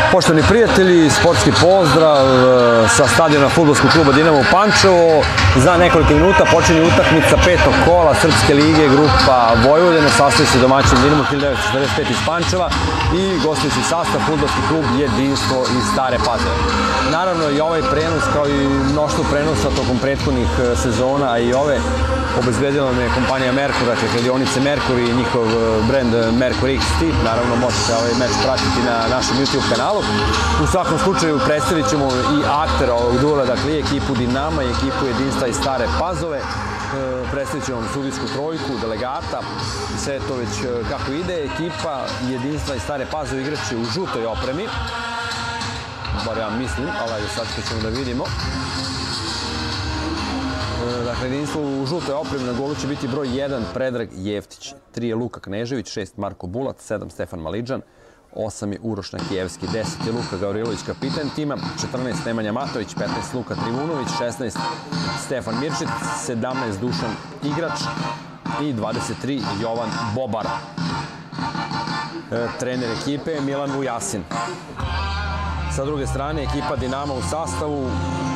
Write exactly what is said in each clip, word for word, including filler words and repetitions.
Poštovani prijatelji, sportski pozdrav sa stadiona Fudbalskog kluba Dinamo u Pančevo. Za nekoliko minuta počinje utakmica petog kola Srpske lige, grupa Vojvodine, sastoji se domaćin Dinamo hiljadu devetsto četrdeset pet iz Pančeva i gostujući sastav Fudbalski klub Jedinstvo iz Stare Pazove. Naravno i ovaj prenos, kao i mnoštvo prenosa tokom prethodnih sezona, a i ove, obezbedila nam je kompanija Merkur, dakle kladionice Merkur i njihov brand Merkur X T. Naravno možete ovaj meč pratiti na našem YouTube kanalu. U svakom slučaju predstavit ćemo i aktera ovog duela, dakle i ekipu Dinama i ekipu Jedinstva iz Stare Pazove. Predstavit ćemo vam sudijsku trojku, delegata i sve to već kako ide. Ekipa Jedinstva iz Stare Pazove igraće u žutoj opremi. Bar ja mislim, ali ajde sad ćemo da vidimo. Dakle, Jedinstvo u žutoj opremi, na golu će biti broj jedan Predrag Jeftić, tri je Luka Knežević, šest Marko Bulac, sedam Stefan Malidžan, osam je Uroš Nakijevski, deset je Luka Gavrilović, kapitan tima, četrnaest Nemanja Matović, petnaest Luka Trivunović, šesnaest Stefan Mirčić, sedamnaest Dušan Igrač i dvadeset tri Jovan Bobar. Trener ekipe je Milan Vujasin. Sa druge strane, ekipa Dinama u sastavu.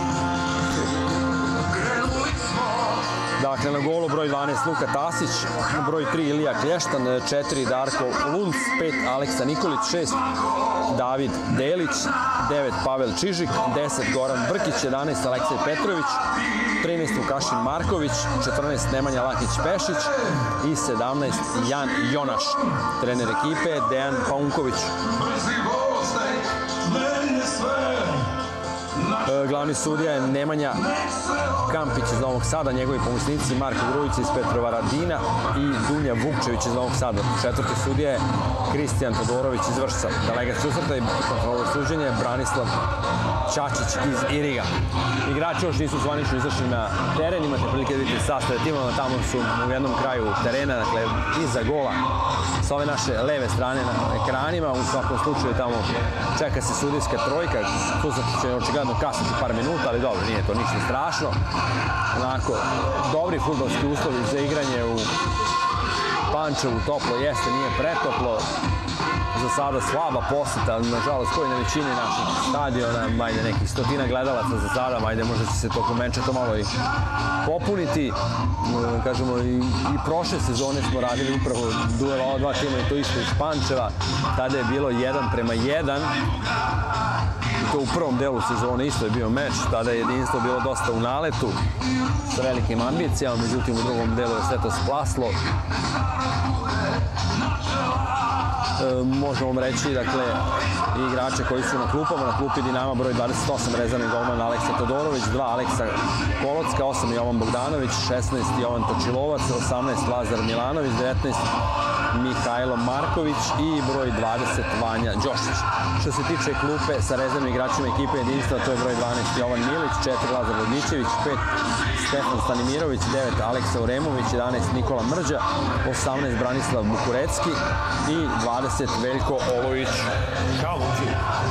Dakle, na golu broj dvanaest Luka Tasić, broj tri Ilija Klještan, četiri Darko Lunc, pet Aleksa Nikolić, šest David Delić, devet Pavel Čižik, deset Goran Brkić, jedanaest Aleksej Petrović, trinaest Vukašin Marković, četrnaest Nemanja Lakić-Pešić i sedamnaest Jan Jonaš. Trener ekipe je Dejan Paunković. Glavni sudija je Nemanja Kampić iz Novog Sada, njegovi pomoćnici Marko Grujić iz Petrovaradina i Dunja Vukčević iz Novog Sada. Četvrti sudija je Kristijan Todorović iz Vršca. Delegat susreta i kontrolor suđenja je Branislav Čačić iz Iriga. Igrači još nisu zvanično izašli na teren, imate prilike da vidite sastave timova, tamo su u jednom kraju terena, dakle iza gola sa ove naše leve strane na ekranima. U svakom slučaju tamo čeka se sudijska trojka, susret će očigledno kasniti par minuta, ali dobro, nije to ništa strašno. Onako, dobri fudbalski uslovi za igranje u Pančevu, toplo jeste, nije pretoplo. Za sada slaba poseta, nažalost, koji na većini naših stadiona, ajde nekih stotina gledalaca za sada, ajde možda će se tokom meča to malo i popuniti. Kažemo, i prošle sezone smo radili upravo duel ova dva tima i to isto iz Pančeva. Tada je bilo jedan prema jedan. I to u prvom delu sezone isto je bio meč. Tada je Jedinstvo bilo dosta u naletu sa velikim ambicijama, međutim u drugom delu je sve to splaslo. Možemo vam reći, dakle, i igrače koji su na klupama. Na klupi Dinama broj dvadeset osam rezervni golman Aleksa Todorović, dva Aleksa Kolocka, osam Jovan Bogdanović, šesnaest Jovan Točilovac, osamnaest Lazar Milanović, devetnaest Mihajlo Marković i broj dvadeset Vanja Đošić. Što se tiče klupe sa rezervnim igračima ekipe Jedinstva, to je broj dvanaest Jovan Milić, četiri Lazar Vodničević, pet Stefan Stanimirović, devet Aleksa Uremović, jedanaest Nikola Mrđa, osamnaest Branislav Bukurecki i dvadeset Veljko Olović. Ćao, Vuči!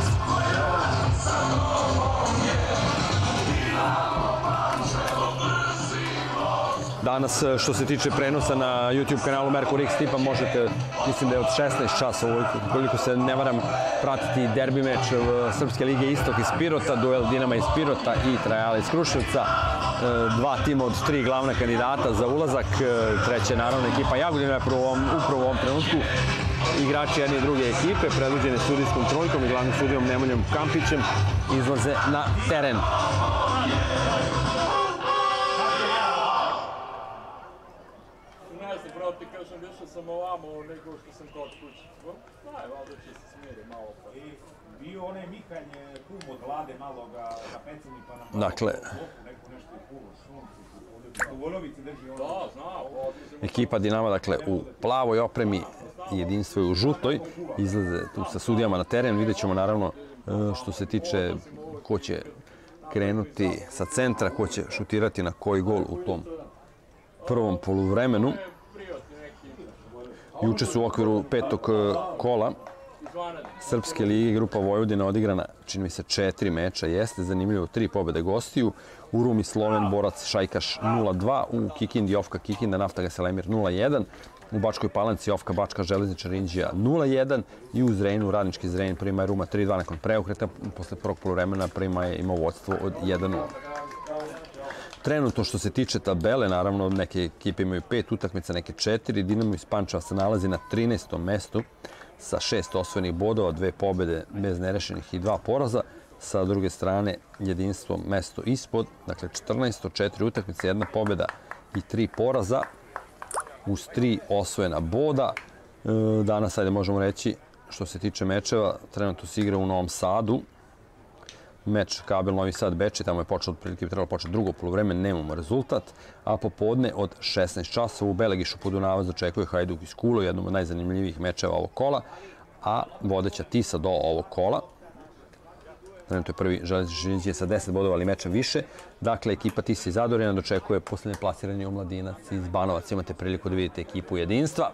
Danas, što se tiče prenosa na YouTube kanalu Merkur X T, pa možete, mislim da je od šesnaest časova, koliko se ne varam, pratiti derbi meč Srpske lige Istok iz Pirota, duel Dinama iz Pirota i Trajala iz Kruševca. Dva tima od tri glavna kandidata za ulazak. Treća je naravno ekipa Jagodina, upravo u ovom trenutku. Igrači jedne i druge ekipe, predvođene sudijskom trojkom i glavnim sudijom Nemanjom Kampićem, izlaze na teren. Brate, kažem, više sam ovamo nego što sam kod kuće. Znaj, valjda će se smiri malo pa. Bio onaj Mihalj kum od vlade malo ga napeceni pa nam malo Dakle, neko nešto je puno šunci. U Volovici drži ono. Da, znao. Ekipa Dinama, dakle, u plavoj opremi, Jedinstvo je u žutoj. Izlaze tu sa sudijama na teren. Vidjet ćemo naravno što se tiče ko će krenuti sa centra, ko će šutirati na koji gol u tom prvom poluvremenu. Juče su u okviru petog kola Srpske lige grupa Vojvodina odigrana, čini mi se, četiri meča. Jeste zanimljivo, tri pobjede gostiju. U Rumi Sloven Borac Šajkaš nula dva, u Kikindi Ofka Kikinda Naftaga Selemir nula jedan, U Bačkoj Palanci Ofka Bačka Železničar Inđija nula jedan i u Zrenjaninu Radnički Zrenjanin prima je Ruma tri dva nakon preokreta. Posle prvog poluvremena prima je imao vodstvo od jedan nula. Trenutno što se tiče tabele, naravno neke ekipe imaju pet utakmica, neke četiri. Dinamo iz Pančeva se nalazi na trinaestom mestu sa šest osvojenih bodova, dve pobjede bez nerešenih i dva poraza. Sa druge strane, Jedinstvo mesto ispod, dakle četrnaesto, četiri utakmice, jedna pobjeda i tri poraza uz tri osvojena boda. Danas, ajde možemo reći, što se tiče mečeva, trenutno se igra u Novom Sadu. Meč Kabel Novi Sad Bečej, tamo je počeo otprilike bi trebalo početi drugo poluvreme, nemamo rezultat. A popodne od šesnaest časova u Belegišu pod Dunavac očekuje Hajduk iz Kulo, jednom od najzanimljivijih mečeva ovog kola, a vodeća Tisa do ovog kola. Trenutno je prvi Železničar Inđija sa deset bodova, ali meča više. Dakle, ekipa Tisa iz Zadorina dočekuje posljednje plasiranje Omladinac iz Banovac. Imate priliku da vidite ekipu Jedinstva.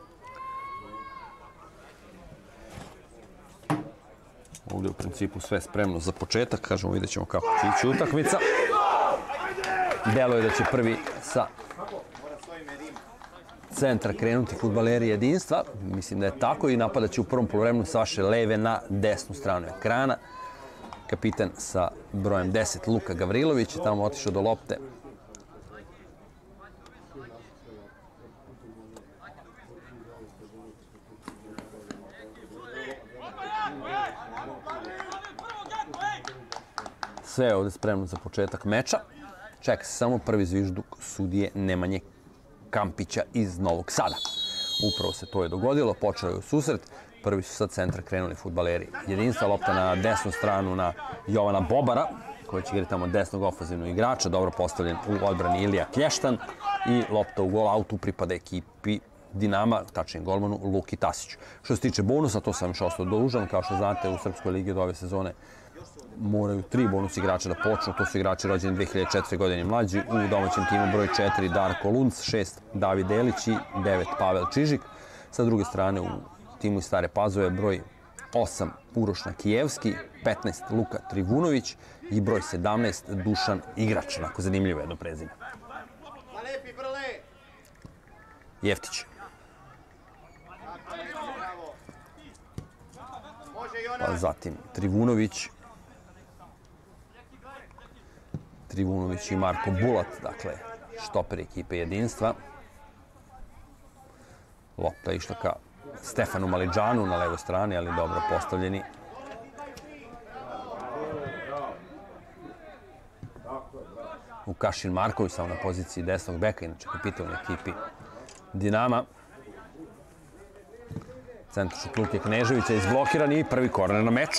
Ovdje u principu sve spremno za početak. Kažemo, vidjet ćemo kako će ići utakmica. Delo je da će prvi sa centra krenuti fudbaleri Jedinstva. Mislim da je tako i napadat će u prvom poluvremenu sa vaše leve na desnu stranu ekrana. Kapitan sa brojem deset Luka Gavrilović je tamo otišao do lopte. Sve je ovdje spremno za početak meča. Čeka se samo prvi zvižduk sudije Nemanje Kampića iz Novog Sada. Upravo se to je dogodilo, počeo je u susret. Prvi su sa centra krenuli fudbaleri Jedinstva, lopta na desnu stranu na Jovana Bobara, koji će igrati tamo desnog ofenzivnog igrača, dobro postavljen u odbrani Ilija Klještan i lopta u gol autu pripada ekipi Dinama, tačnije golmanu Luki Tasiću. Što se tiče bonusa, to sam još ostao dužan, kao što znate u Srpskoj ligi od ove sezone moraju tri bonus igrača da počnu, to su igrači rođeni dve hiljade četvrte. godine i mlađi, u domaćem timu broj četiri Darko Lunc, šest David Delić i devet Pavel Čižik. Sa druge strane u timu iz Stare Pazove broj osam Uroš Nakijevski, petnaest Luka Trivunović i broj sedamnaest Dušan Igrač. Onako zanimljivo jedno prezime. Jeftić. Pa zatim Trivunović. Trivunović i Marko Bulat, dakle štoper ekipe Jedinstva. Lopta je išla ka Stefanu Malidžanu na levoj strani, ali dobro postavljeni. Vukašin Marković samo na poziciji desnog beka, inače kapitan u ekipi Dinama. Centar šut Luke Kneževića izblokiran i prvi korner na meču.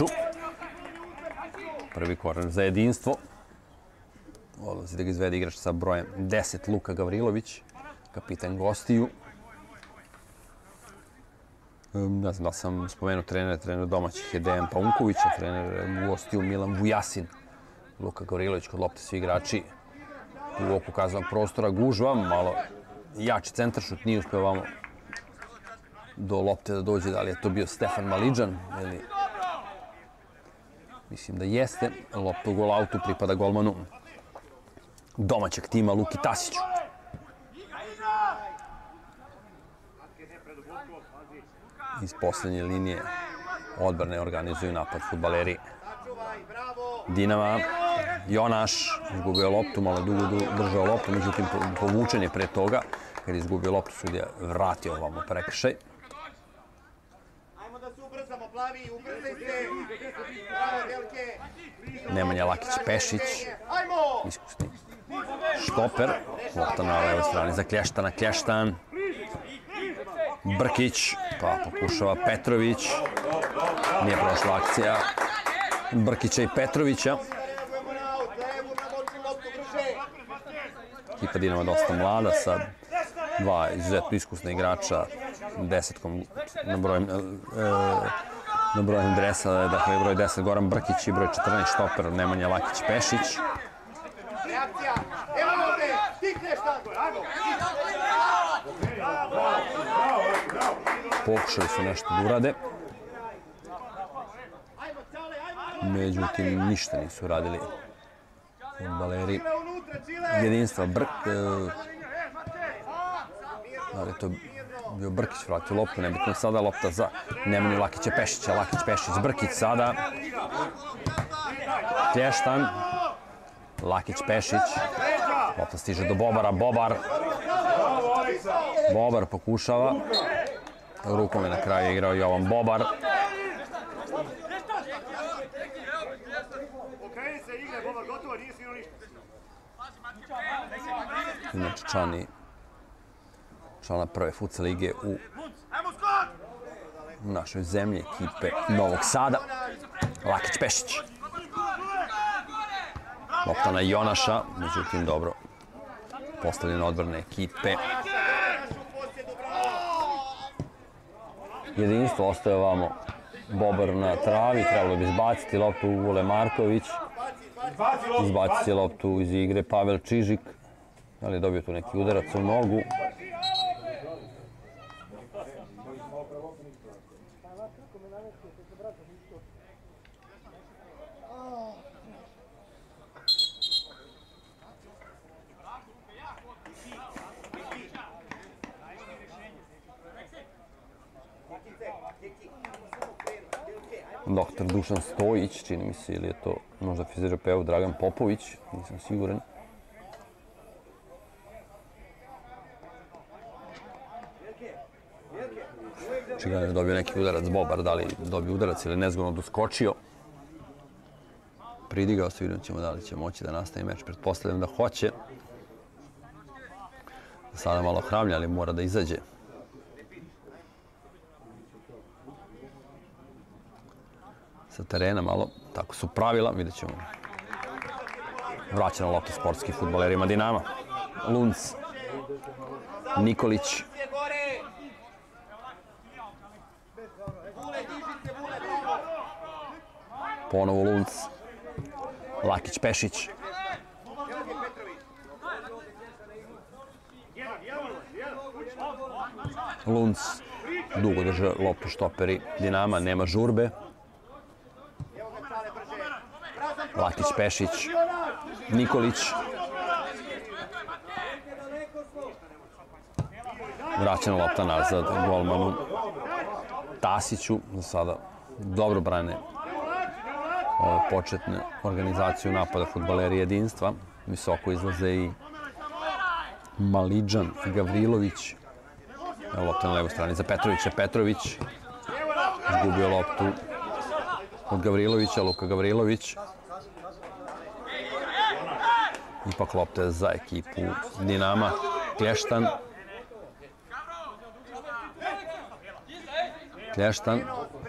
Prvi korner za Jedinstvo. Odlazi da ga izvede igrač sa brojem deset Luka Gavrilović, kapitan gostiju. Ne znam da sam spomenuo trenera, trener domaćih je Dejan Paunković, a trener gostiju Milan Vujasin. Luka Gavrilović kod lopte svi igrači u oku kaznog prostora gužva, malo jači centaršut, nije uspeo vamo do lopte da dođe, da li je to bio Stefan Malidžan ili mislim da jeste. Lopta u gol autu pripada golmanu domaćeg tima Luki Tasiću. Iz posljednje linije odbrane organizuju napad fudbaleri Dinama. Jonaš izgubio loptu, malo dugo držao loptu, međutim povučen je pre toga. Kad je izgubio loptu, sudija vratio ovamo prekršaj. Nemanja Lakić-Pešić, iskusni štoper. Lopta na levoj strani za Klještana. Klještan. Brkić, pa pokušava Petrović. Nije prošla akcija Brkića i Petrovića. Ekipa Dinama dosta mlada sa dva izuzetno iskusna igrača, desetkom na brojem na brojem dresa, dakle broj deset Goran Brkić i broj četrnaest štoper Nemanja Lakić-Pešić. Pokušali su nešto da urade. Međutim, ništa nisu radili fudbaleri Jedinstva. Brk, da li je to bio Brkić, vratio loptu, nebitno sada lopta za Nemanju Lakića Pešića. Lakić Pešić, Brkić sada. Klještan. Lakić Pešić. Lopta stiže do Bobara, Bobar. Bobar pokušava. Rukom je na kraju igrao Jovan Bobar. Inače člani člana prve futsal lige u našoj zemlji, ekipe Novog Sada. Lakić Pešić. Lopta na Jonaša, međutim dobro postavljena odbrana ekipe. Jedinstvo ostaje ovamo. Bobar na travi, trebalo bi izbaciti loptu Vule Marković. Izbaciti loptu iz igre Pavel Čižik. Da li je dobio tu neki udarac u nogu? Doktor Dušan Stojić, čini mi se, ili je to možda fizioterapeut Dragan Popović, nisam siguran. Čigano je dobio neki udarac Bobar, da li dobio udarac ili nezgodno doskočio. Pridigao se, vidjet ćemo da li će moći da nastavi meč, pretpostavljam da hoće. Sada malo hramlja, ali mora da izađe. Sa terena malo, tako su pravila, vidjet ćemo. Vraćena lopta sportski fudbalerima Dinama. Lunc, Nikolić. Ponovo Lunc, Lakić Pešić. Lunc, dugo drže loptu štoperi Dinama, nema žurbe. Lakić Pešić, Nikolić. Vraćena lopta nazad golmanu Tasiću. Za sada dobro brane ove početne organizaciju napada fudbaleri Jedinstva. Visoko izlaze i Malidžan i Gavrilović. Evo lopta na levoj strani za Petrovića. Petrović izgubio loptu od Gavrilovića, Luka Gavrilović. Ipak lopta za ekipu Dinama. Klještan. Klještan.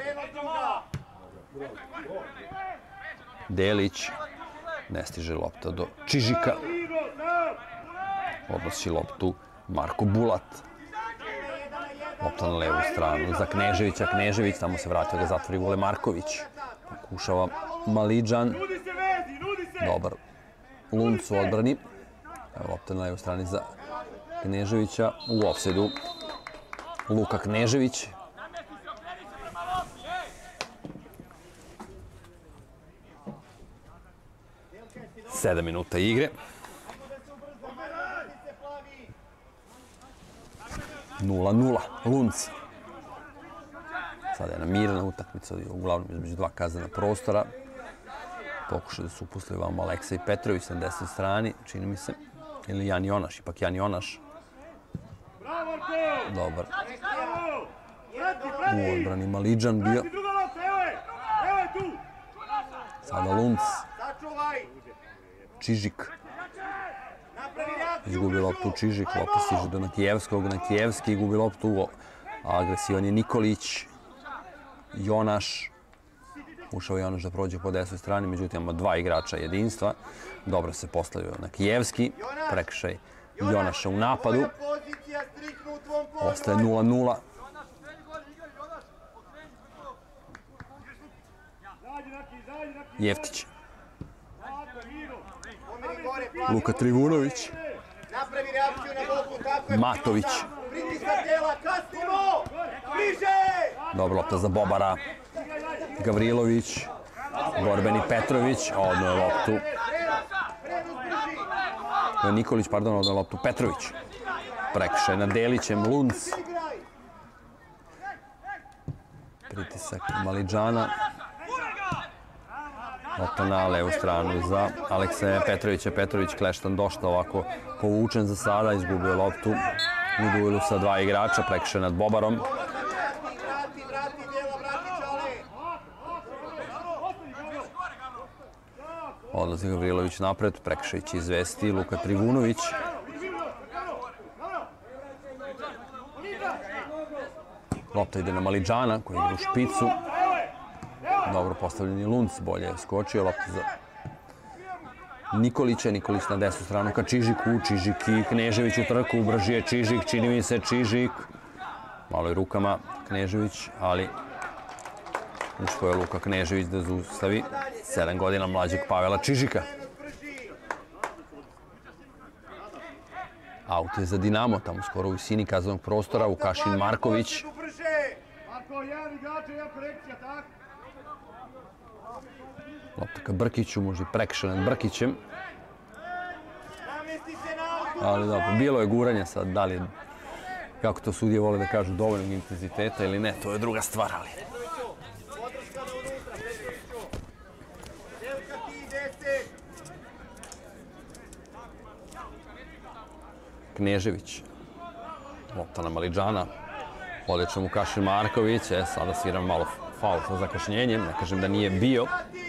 Delić. Ne stiže lopta do Čižika. Odnosi loptu Marko Bulat. Lopta na levu stranu za Kneževića. Knežević, tamo se vratio da zatvori Vule Marković. Pokušava Malidžan. Dobar Lunc u odbrani. Evo lopta na levu strani za Kneževića. U ofsajdu Luka Knežević. Sedam minuta igre. nula nula. Lunc. Sada je namirana utakmica, uglavnom između dva kaznena prostora. Pokušaju da su upustili vam Aleksa i Petrović na desnoj strani, čini mi se. Ili Jan Jonaš, ipak Jan Jonaš. Dobar. U odbrani Malidžan bio. Sada Lunc. Čižik. Izgubi loptu Čižik, lopta stiže do Nakijevskog. Nakijevski gubi loptu, agresivan je Nikolić. Jonaš. Ušao je Jonaš da prođe po desnoj strani, međutim imamo dva igrača Jedinstva. Dobro se postavio Nakijevski, prekršaj Jonaša u napadu. Ostaje nula nula. Jeftić. Luka Trivunović. Matović. Dobra lopta za Bobara. Gavrilović. Borbeni Petrović. Odno je loptu. Nikolić, pardon, odno je loptu Petrović. Prekršaj na Delićem. Lunc. Pritisak Malidžana. Lopta na levu stranu za Alekseja Petrovića. Petrović kleštan došta ovako povučen za sada. Izgubio loptu u duelu sa dva igrača. Prekršaj nad Bobarom. Odlazi Gavrilović napred. Prekršaj će izvesti Luka Trivunović. Lopta ide na Malidžana koji igra u špicu. Dobro postavljeni Lunc, bolje je skočio. Lopta za Nikolića. Nikolić na desnu stranu ka Čižiku. Čižik i Knežević u trku. Brži je Čižik, čini mi se Čižik. Malo je rukama Knežević, ali uspio je Luka Knežević da zaustavi sedam godina mlađeg Pavela Čižika. Aut je za Dinamo, tamo skoro u visini kaznenog prostora. Vukašin Marković. Lopta ka Brkiću, možda i prekršaj nad Brkićem. Ali dobro, bilo je guranje sad, da li je, kako to sudije vole da kažu, dovoljnog intenziteta ili ne, to je druga stvar, ali... Knežević. Lopta na Malidžana. Odlično Vukašin Marković. E, sada sviram malo faul sa zakašnjenjem. Ne kažem da nije bio.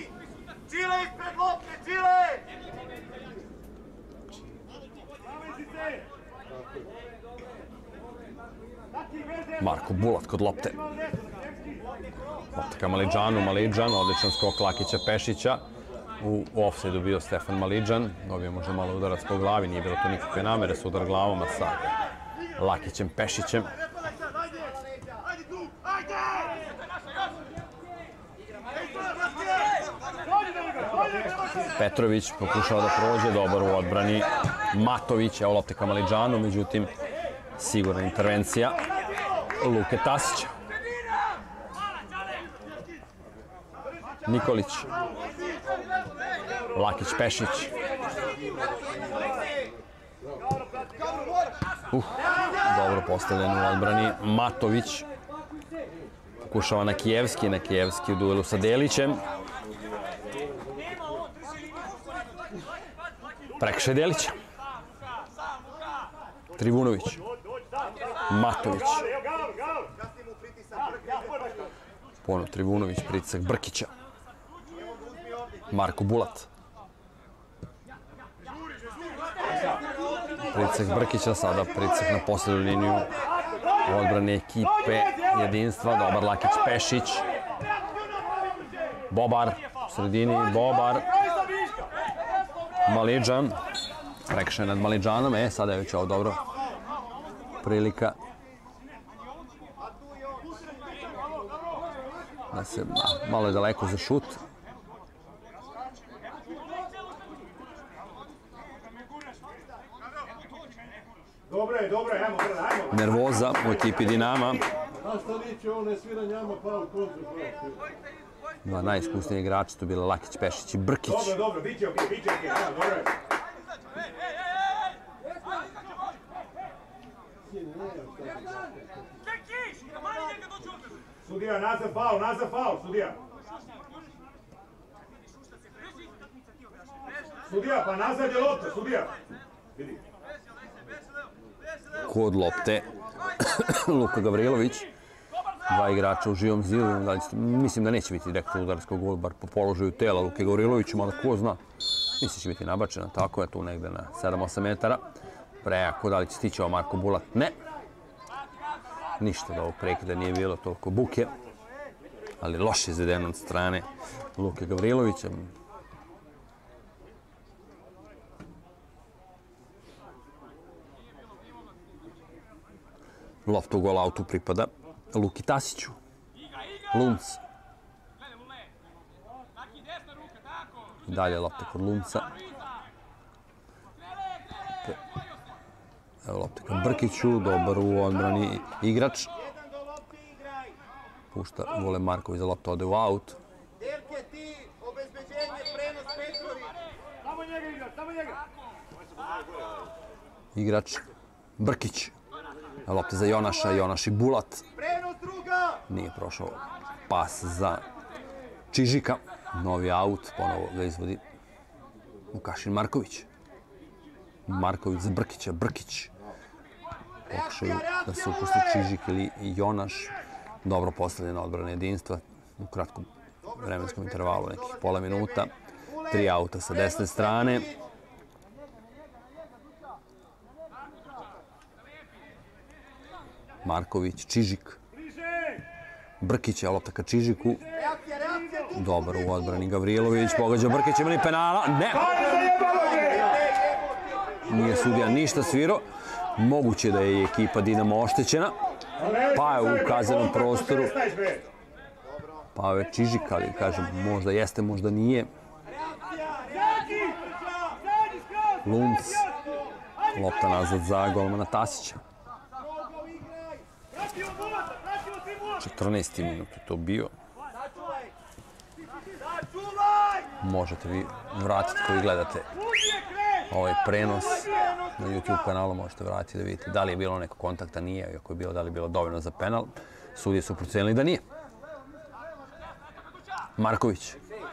Marko Bulat kod lopte. Lopta ka Malidžanu. Malidžan. Odličan skok Lakića Pešića. U ofsajdu bio Stefan Malidžan. Dobio možda malo udarac po glavi. Nije bilo to nikakve namere sa udar glavama sa Lakićem Pešićem. Petrović pokušao da prođe, dobar u odbrani. Matović, evo lopte ka Malidžanu, međutim sigurna intervencija Luke Tasića. Nikolić. Lakić Pešić. Uh, dobro postavljen u odbrani. Matović. Pokušava na Kijevski, na Kijevski u duelu sa Delićem. Prekršaj Delića. Trivunović. Matović. Ponovo Trivunović, pritisak Brkića. Marko Bulat. Pritisak Brkića, sada pritisak na posljednju liniju odbrane ekipe jedinstva. Dobar Lakić Pešić. Bobar u sredini, Bobar. Malidžan. Prekršaj nad Malidžanom. E, sada je već ovo dobro. Prilika da se malo je daleko za šut. Nervoza u ekipi Dinama. Dva najiskusniji igrači su bili Lakić, Pešić i Brkić. Dobro, dobro, bit će okej, bit će okej, dobro je. Sudija, nazad faul, nazad faul, sudija. Sudija, pa nazad je lopta, sudija. Vidi. Kod lopte Luka Gavrilović. Dva igrača u živom zidu. Mislim da neće biti direktno udarsko gol, bar po položaju tela Luke Gavrilovića, mada ko zna. Mislim da će biti nabačena, tako je tu negde na sedam osam metara. Prejako, da li će stići ovo Marko Bulat? Ne. Ništa da ovog prekida nije bilo toliko buke. Ali loše izvedeno od strane Luke Gavrilovića. Lopta u gol autu pripada Luki Tasiću. Lunc. Dalje lopta kod Lunca. Evo lopta kod Brkiću, dobar u odbrani igrač. Pušta Vole Marković za lopta, ode u aut. Igrač Brkić. Lopta za Jonaša, Jonaš i Bulat. Nije prošao pas za Čižika. Novi aut, ponovo ga izvodi Vukašin Marković. Marković za Brkića, Brkić. Pokušaju da se upusti Čižik ili Jonaš. Dobro postavljena odbrana jedinstva u kratkom vremenskom intervalu, nekih pola minuta. Tri auta sa desne strane. Marković, Čižik. Brkić je lopta ka Čižiku. Dobar u odbrani Gavrilović. Pogađa Brkić, ima li penala? Ne! Nije sudija ništa svirao. Moguće da je ekipa Dinamo oštećena. Pa je u kazanom prostoru. Pa je Čižik, ali kažem, možda jeste, možda nije. Lunc. Lopta nazad za golmana Tasića. četrnaesti minut je to bio. Možete vi vratiti koji gledate ovaj prenos na YouTube kanalu, možete vratiti da vidite da li je bilo neko kontakta, nije, ako je bilo, da li je bilo dovoljno za penal. Sudije su procenili da nije. Marković.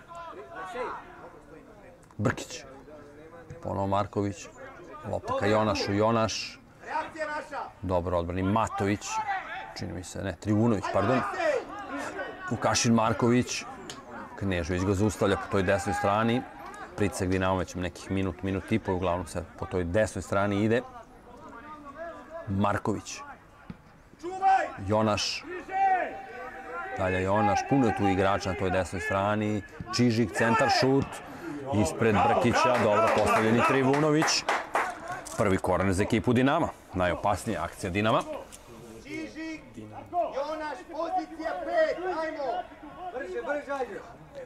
Brkić. Ponovo Marković. Lopta ka Jonašu, Jonaš. Dobro odbrani Matović. Čini mi se, ne, Trivunović, pardon. Vukašin Marković. Knežević ga zaustavlja po toj desnoj strani. Pritisak Dinamo već nekih minut, minut i pol, uglavnom se po toj desnoj strani ide. Marković. Jonaš. Dalje Jonaš, puno je tu igrača na toj desnoj strani. Čižik, centar, šut. Ispred Brkića, dobro postavljeni Trivunović. Prvi koran za ekipu Dinama. Najopasnija akcija Dinama. Čižik, Jonaš, pozicija pet, ajmo! Brže, brže, ajde!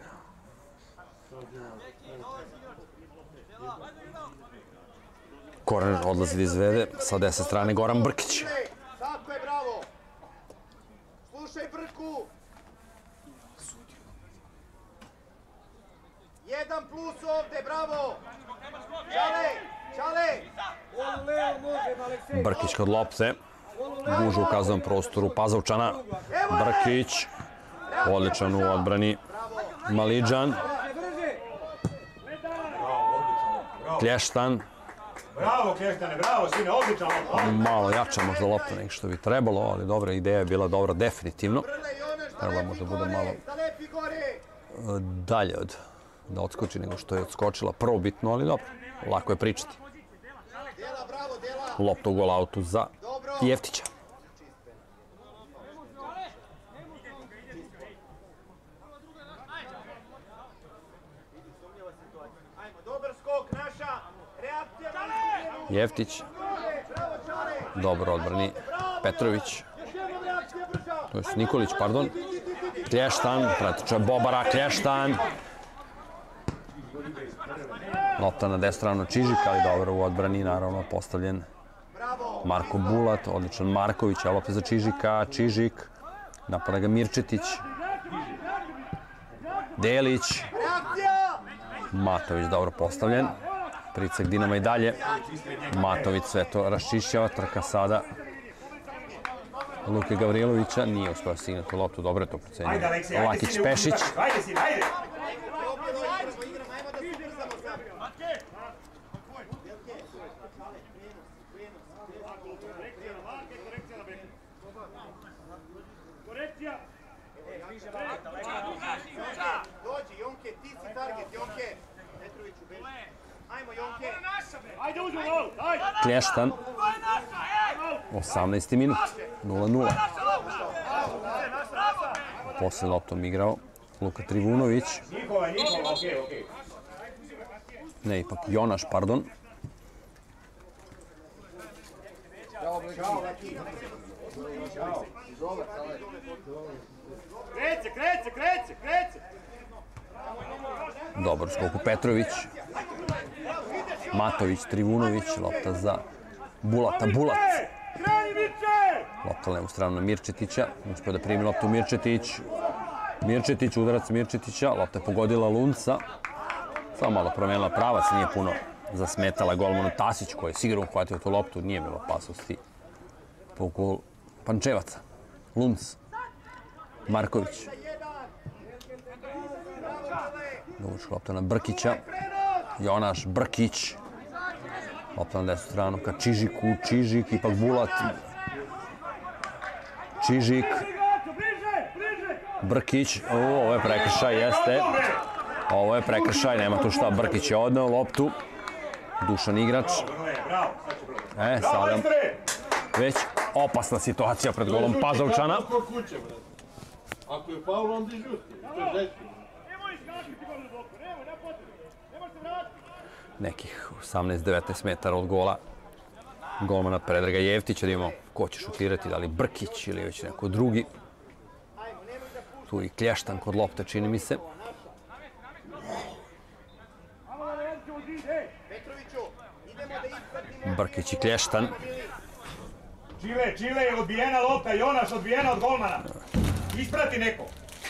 Koran odlazi da izvede sa desne strane Goran Brkić. Tako je, bravo! Slušaj Brku! Jedan plus ovde, bravo! Čale, čale! Brkić kod lopte. Gužu u kaznom prostoru Pazovčana. Brkić. Odličan u odbrani Malidžan. Klještan. Bravo, Klještane, bravo, sine, odličan lopta. Malo jača možda lopta nek što bi trebalo, ali dobra ideja je bila dobra definitivno. Trebalo možda bude malo dalje od da odskoči nego što je odskočila prvobitno, ali dobro, lako je pričati. Lopta u gol autu za Jeftića. Jeftić. Dobro odbrani Petrović. To je Nikolić, pardon. Klještan, pretiče Bobara, Klještan. Lopta na desnu stranu Čižika, ali dobro u odbrani, naravno postavljen Marko Bulat, odličan Marković, a lopta za Čižika, Čižik, napada ga Mirčetić, Delić, Matović dobro postavljen, pritisak Dinama i dalje, Matović sve to raščišćava, trka sada Luke Gavrilovića, nije uspio signati loptu, dobro je to procenio Lakić Pešić. Ajde, sine, ajde! Dođi, Jonke, ti si target, Jonke. Petroviću, beži. Ajmo, Jonke. Ajde, uđu gol, ajde! Klještan, osamnaesti minut, nula nula. Posle loptom igrao Luka Trivunović. Njihova, njihova, okej, okej. Ne, ipak Jonaš, pardon. Kreće, kreće, kreće, kreće! Dobar skok u Petrović. Matović, Trivunović, lopta za Bulata, Bulat. Lopta levu stranu na Mirčetića. Uspio da primi loptu Mirčetić. Mirčetić, udarac Mirčetića. Lopta je pogodila Lunca. Samo malo promenila pravac, nije puno zasmetala golmanu Tasić koji je sigurno uhvatio tu loptu. Nije bilo opasnosti po gol Pančevaca. Lunc. Marković. Dugačka lopta na Brkića. Jonaš, Brkić. Lopta na desnu stranu ka Čižiku. Čižik, ipak Bulat. Čižik. Brkić. O, ovo je prekršaj, jeste. Ovo je prekršaj, nema tu šta. Brkić je odneo loptu. Dušan igrač. E, sada već opasna situacija pred golom Pazovčana. Ako je faul, onda i žuti. Nekih osamnaest devetnaest metara od gola golmana Predraga Jevtića. Da imamo ko će šutirati, da li Brkić ili već neko drugi. Tu i Klještan kod lopte, čini mi se. Brkić i Klještan. Čile, Čile je odbijena lopta, Jonaš odbijena od golmana. Isprati neko.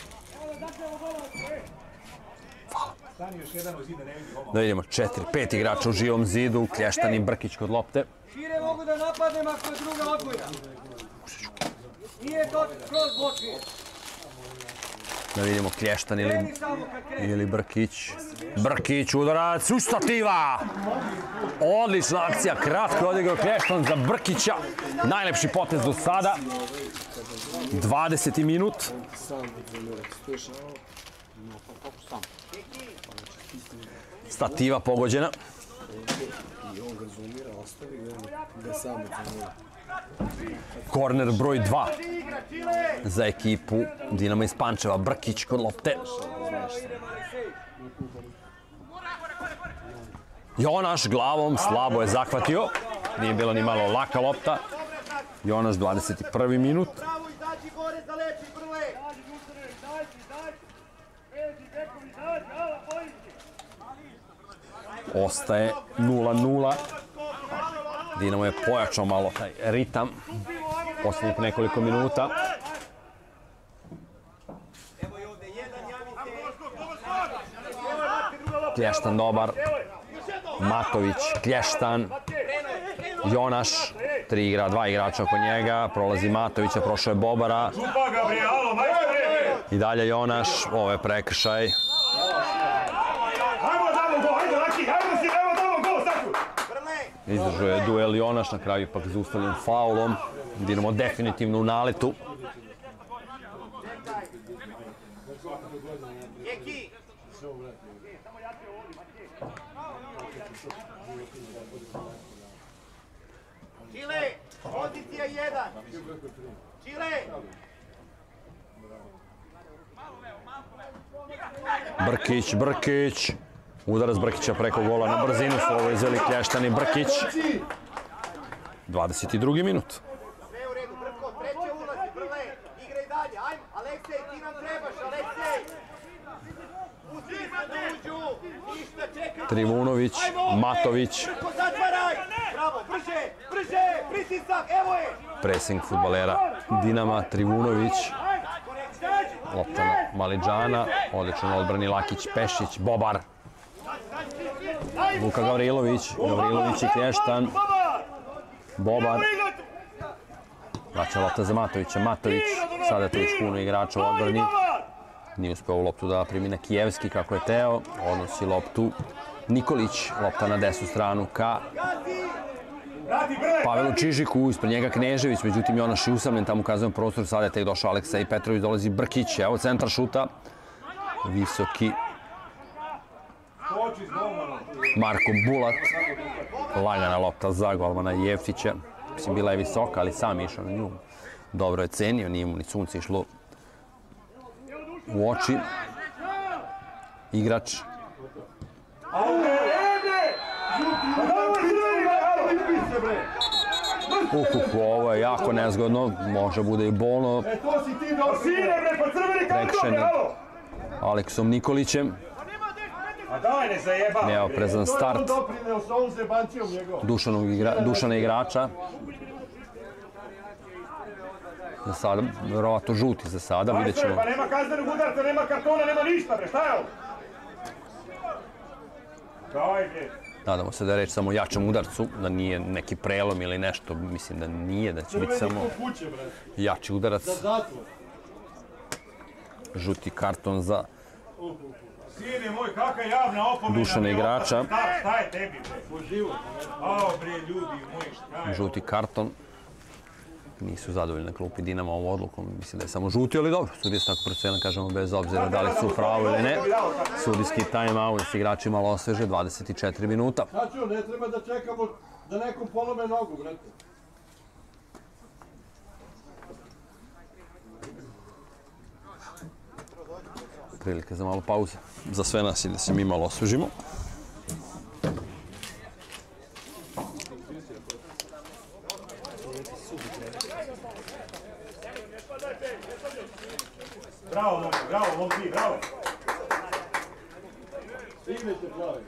Stani još jedan u zida, ne vidi golmana. Da vidimo, četiri, pet igrača u živom zidu. Klještan i Brkić kod lopte. Šire mogu da napadnem ako je druga odbojna. Nije to kroz bočije. Da vidimo Klještan ili, ili Brkić. Brkić, udarac, u stativa! Odlična akcija, kratko je odigrao Klještan za Brkića. Najlepši potez do sada. dvadeseti minut. Stativa pogođena. Korner broj dva za ekipu Dinama iz Pančeva. Brkić kod lopte. Jonaš glavom slabo je zahvatio. Nije bila ni malo laka lopta. Jonaš, dvadeset prvi minut. Ostaje nula nula. Dinamo je pojačao malo taj ritam posljednjih nekoliko minuta. Klještan dobar. Matović, Klještan, Jonaš, tri igra, dva igrača oko njega, prolazi Matovića, prošao je Bobara. I dalje Jonaš, ovo je prekršaj. Izdržao je duel Jonaš, na kraju ipak zaustavljen faulom. Dinamo definitivno u naletu. Čile, pozicija jedan. Čile. Brkić, Brkić. Udarac Brkića preko gola na brzinu su ovo izveli Klještan i Brkić. dvadeset drugi minut. Sve u redu, Brko, treće ulazi, Brle, igraj dalje, ajmo, Aleksej, ti nam trebaš, Aleksej. Pusti se da uđu, ništa, čekaj. Trivunović, Matović. Brko, zatvaraj, bravo, brže, brže, pritisak, evo je. Presing fudbalera Dinama, Trivunović. Lopta na Malidžana, odlično odbrani Lakić, Pešić, Bobar. Luka Gavrilović, Gavrilović i Klještan. Bobar. Vraća lopta za Matovića, Matović. Sada je tu još puno igrača u odbrani. Nije uspeo u loptu da primi na Kijevski kako je teo. Odnosi loptu Nikolić, lopta na desnu stranu ka Pavelu Čižiku, ispred njega Knežević, međutim Jonaš je usamljen, tamo ukazujemo prostor, sada je tek došao Aleksej Petrović, dolazi Brkić, evo centar šuta, visoki Marko Bulat, lagana lopta za golmana Jeftića, mislim bila je visoka, ali sam je išao na nju, dobro je cenio, nije mu ni sunce išlo u oči, igrač. Ukup, ovo je jako nezgodno, može bude i bolno. Prekšen Aleksom Nikolićem. Neoprezan start Dušana igrača. Za sada, verovatno žuti za sada, vidjet ćemo. Pa nema kaznenog udarca, nema kartona, nema ništa, bre, šta je ovo? Daj, bre. Nadamo se da je reč samo o jačem udarcu, da nije neki prelom ili nešto. Mislim da nije, da će biti samo jači udarac. žuti karton za Sine moj, kakva javna opomena. Dušana igrača. Šta je tebi, bre? Ao, bre, ljudi moji, šta je? Žuti karton. Nisu zadovoljni na klupi Dinama ovom odlukom. Mislim da je samo žuti, ali dobro. Sudija se tako procena, kažemo, bez obzira da li su u pravu ili ne. Sudijski time-out da se igrači malo osveže, dvadeset četiri minuta. Sad ću, ne treba da čekamo da nekom polome nogu, brate. Prilike za malo pauze. Za sve nas i da se mi malo osvežimo. Bravo, momci, bravo, momci, bravo. Stignete, pravi.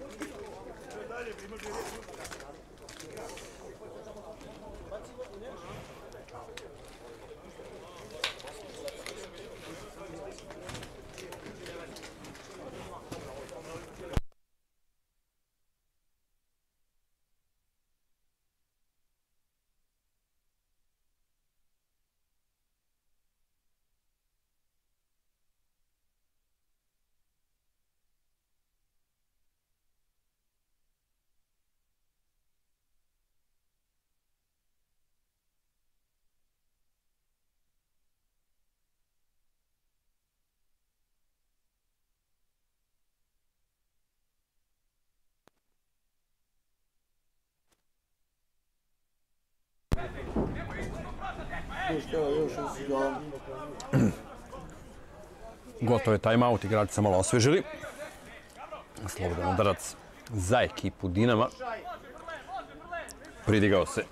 Gotovo je time-out, igrači se malo osvežili. Slobodan udarac za ekipu Dinama. Pridigao se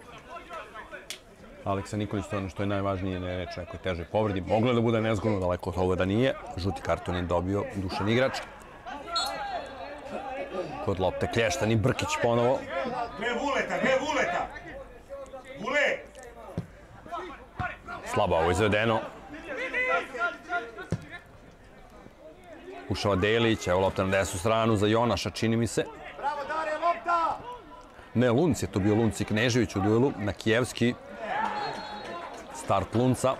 Aleksa Nikolić, to je ono što je najvažnije, ne reći nekoj težoj povredi. Moglo je da bude nezgodno, daleko od toga da nije. Žuti karton je dobio Dušan igrač. Kod lopte Klještan i Brkić ponovo. Gle Vuleta, gle Vuleta! Vule! Slabo ovo izvedeno. Ušava Delić, evo lopta na desnu stranu za Jonaša, čini mi se. Bravo, Dare, lopta! Ne, Lunc je to bio, Lunc i Knežević u duelu. Na Kijevski. Start Lunca.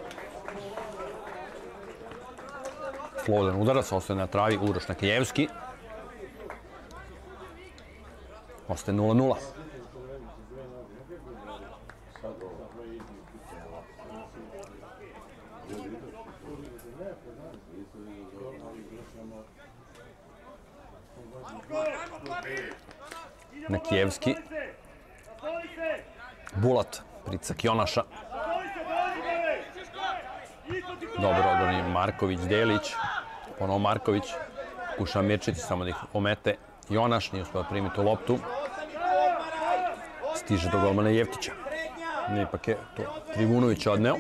Slobodan udarac, ostaje na travi, Uroš na Kijevski. Ostaje nula nula. Na Kijevski. Bulat, pricak Jonaša. Dobro odbrani Marković, Delić. Ponovo Marković. Kuša Mirčić, samo da ih omete. Jonaš nije uspio da primi tu loptu. Stiže do golmana Jeftića. Ne, ipak je to Trivunović odneo.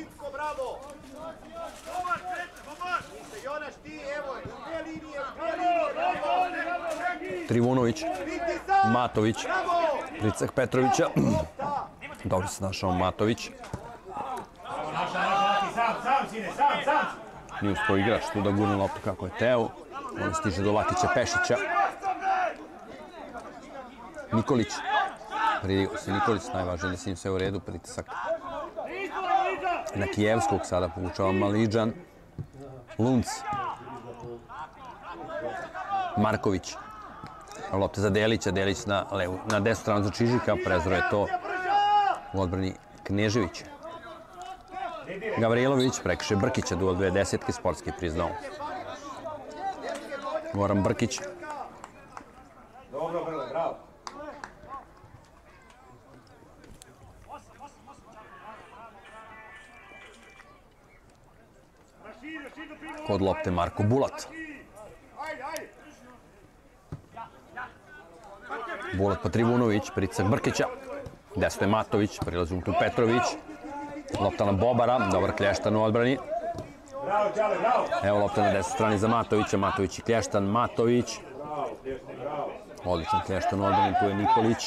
Trivunović, Matović, pricak Petrovića. Dobro se našao Matović. Nije uspio igrač tu da gurne loptu kako je teo. On stiže do Lakića Pešića. Nikolić. Pridigao se Nikolić, najvažnije da se im sve u redu, pritisak na Kijevskog, sada povučava Maliđan. Lunc. Marković. Lopta za Delića, Delić na, levu, na desnu stranu za Čižika, prezro je to u odbrani Kneževića. Gavrilović prekrše Brkića, duel dve desetke, sportski priznao. Goran Brkić. Dobro, bravo, bravo. Kod lopte Marko Bulat. Bulat pa Trivunović, pricak Brkića. Desno je Matović, prilazi mu tu Petrović. Lopta na Bobara, dobar Klještan u odbrani. Bravo, Đale, bravo. Evo lopta na desnoj strani za Matovića, Matović i Klještan, Matović. Odličan Klještan u odbrani, tu je Nikolić.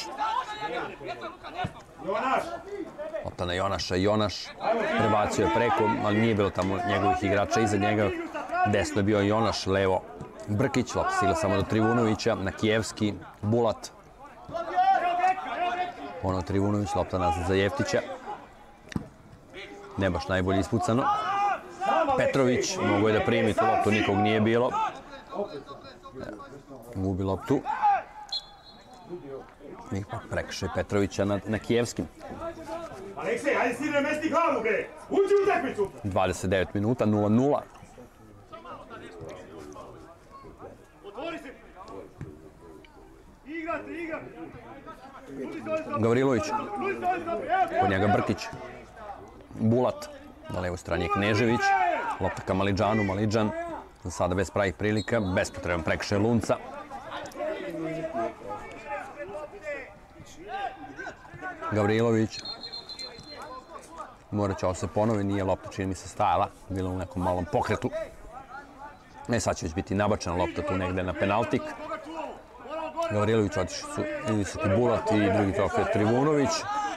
Jonaš. Lopta na Jonaša, Jonaš prebacio je preko, ali nije bilo tamo njegovih igrača iza njega. Desno je bio Jonaš, levo Brkić, lopta stigla samo do Trivunovića, na Kijevski, Bulat. Ono Trivunović, lopta nazad za Jeftića. Ne baš najbolje ispucano. Sama Petrović, mogo je da primi tu loptu, nikog nije bilo. Gubi loptu. Ipak prekršaj Petrovića na Kijevskim. Aleksej, ajde sine, mesti glavu, bre! Uđi u utakmicu! dvadeset devet minuta, nula nula. Otvori se! Igrate, igrate! Gavrilović. Kod njega Brkić. Bulat. Na levoj strani je Knežević. Lopta ka Malidžanu, Malidžan. Za sada bez pravih prilika, bespotreban prekršaj Lunca. Gavrilović. Morat će ovo se ponovi, nije lopta čini mi se stajala. Bila u nekom malom pokretu. Ne, sad će već biti nabačena lopta tu negde na penaltik. Gavrilović otišli su i Visoki Bulat i drugi trofej Trivunović.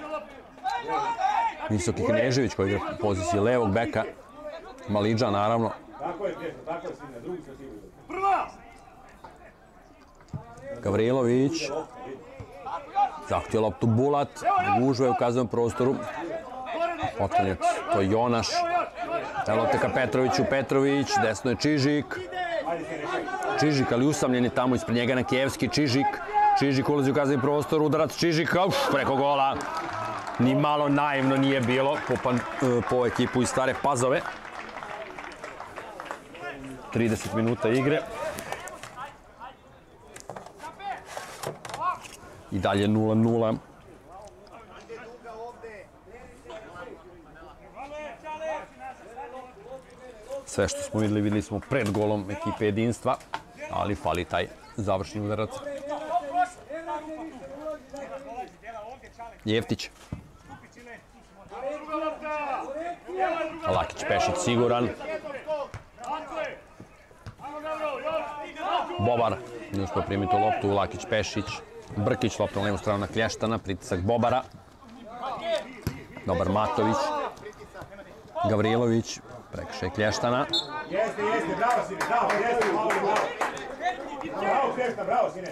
Visoki Knežević koji igra u poziciji levog beka. Malidžan naravno. Tako je, Keša, tako je, sine, drugi se sigurno. Gavrilović. Zahtio loptu Bulat. Gužva u kaznenom prostoru. Otklonjac, to je Jonaš. Evo lopta ka Petroviću, Petrović, desno je Čižik. Čižik, ali usamljen je tamo ispred njega na Kijevski, Čižik. Čižik ulazi u kazneni prostor, udarac Čižika, uf, preko gola. Ni malo naivno nije bilo po, pan, po ekipu iz Stare Pazove. trideset minuta igre. I dalje nula nula. Sve što smo videli, videli smo pred golom ekipe Jedinstva, ali fali taj završni udarac. Jeftić. Lakić Pešić siguran. Bobar nije uspio primiti loptu, Lakić Pešić. Brkić, lopta na levu stranu na Klještana, pritisak Bobara. Dobar Matović. Gavrilović, prekršaj Klještana. Jeste, jeste, bravo sine, bravo, jeste, bravo, bravo. Bravo, Klešta, bravo sine,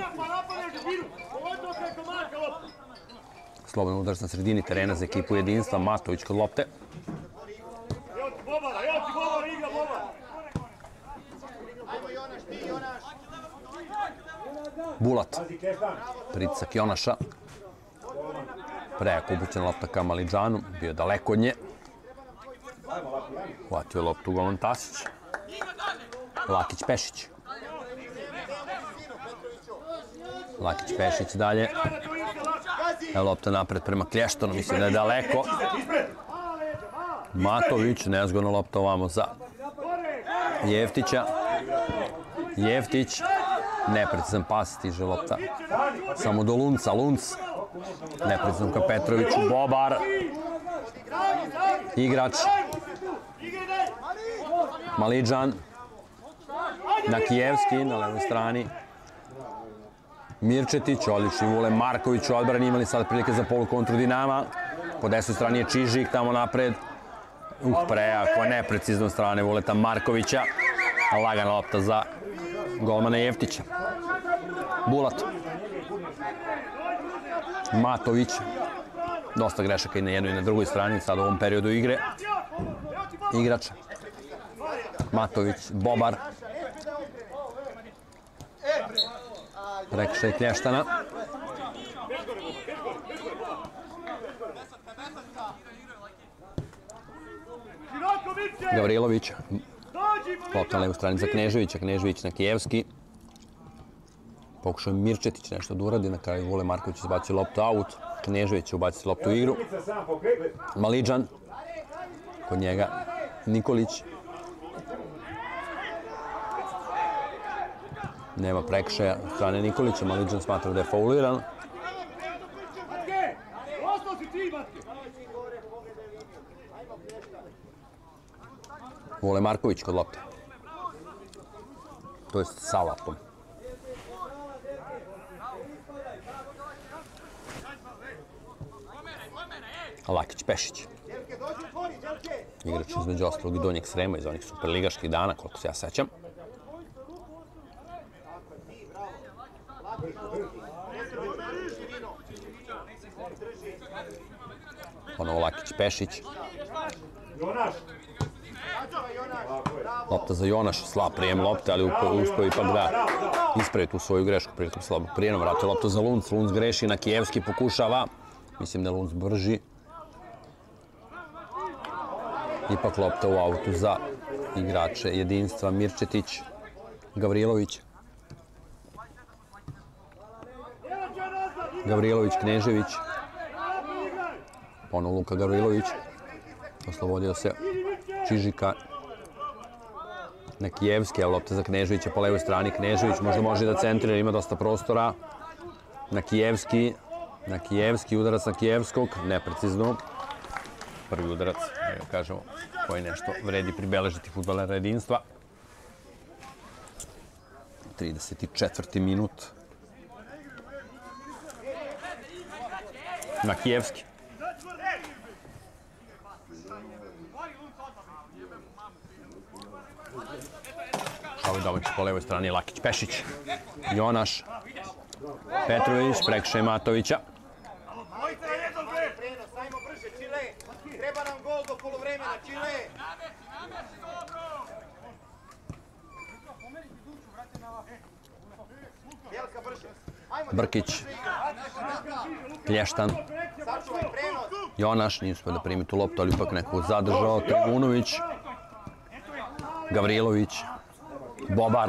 bravo. Slobodan udarac na sredini terena za ekipu Jedinstva, Matović kod lopte. Evo ti Bobara, evo ti Bobara, igra Bobara. Bulat, pritisak Jonaša. Prejak upućena lopta ka Malidžanu, bio daleko od nje. Hvatio je loptu golman Tasić. Lakić Pešić. Lakić Pešić dalje. Evo lopta napred prema Klještanu, mislim da je daleko. Matović, nezgodna lopta ovamo za Jeftića. Jeftić, neprecizan pas, stiže lopta samo do Lunca. Lunc, neprecizan ka Petroviću. Bobar, igrač. Malidžan, na Kijevski, na levoj strani. Mirčetić, odlični Vule Marković u odbrani, imali sad prilike za polukontru Dinama. Po desnoj strani je Čižik, tamo napred. Uh, prejako, neprecizno strane Vuleta Markovića. Lagana lopta za golmana Jeftića. Bulat. Matović. Dosta grešaka i na jednoj i na drugoj strani, sad u ovom periodu igre. Igrač. Matović, Bobar. Prekršaj Klještana. Gavrilović. Lopta na levu strani za Kneževića. Knežević na Kijevski. Pokušao je Mirčetić nešto da uradi. Na kraju Vule Marković izbacio loptu out. Knežević će ubaciti loptu u igru. Malidžan. Kod njega Nikolić. Nema prekršaja od strane Nikolića. Malidžan smatra da je fauliran. Vule Marković kod lopte. To je sa loptom. Lakić Pešić. Igrač između ostalog i Donjeg Srema iz onih superligaških dana, koliko se ja sećam. Ponovo Lakić Pešić. Sačuvaj Jonaš, bravo. Lopta za Jonaš, slab prijem lopte, ali uspio ipak da ispravi tu svoju grešku prilikom slabog prijema. Vratio loptu za Lunc, Lunc greši, na Kijevski pokušava. Mislim da je Lunc brži. Ipak lopta u autu za igrače jedinstva Mirčetić, Gavrilović. Gavrilović, Knežević. Ponovo Luka Gavrilović. Oslobodio se Čižika. Na Kijevski, a lopta za Kneževića po levoj strani. Knežević možda može da centrira, ima dosta prostora. Na Kijevski. Na Kijevski, udarac na Kijevskog, neprecizno. Prvi udarac, da kažemo, koji nešto vredi pribeležiti fudbalera jedinstva. trideset četvrti minut. Na Kijevski. Šavi domaći po levoj strani, Lakić Pešić. Jonaš. Petrović, prekršaj Matovića. Prenos, ajmo brže, Čile. Treba nam gol do polovremena, Čile. Jelka brže. Ajmo, Brkić. Klještan. sačuvaj prenos. Jonaš nije uspio da primi tu loptu, ali ipak neko zadržao. Trivunović. Gavrilović. Bobar.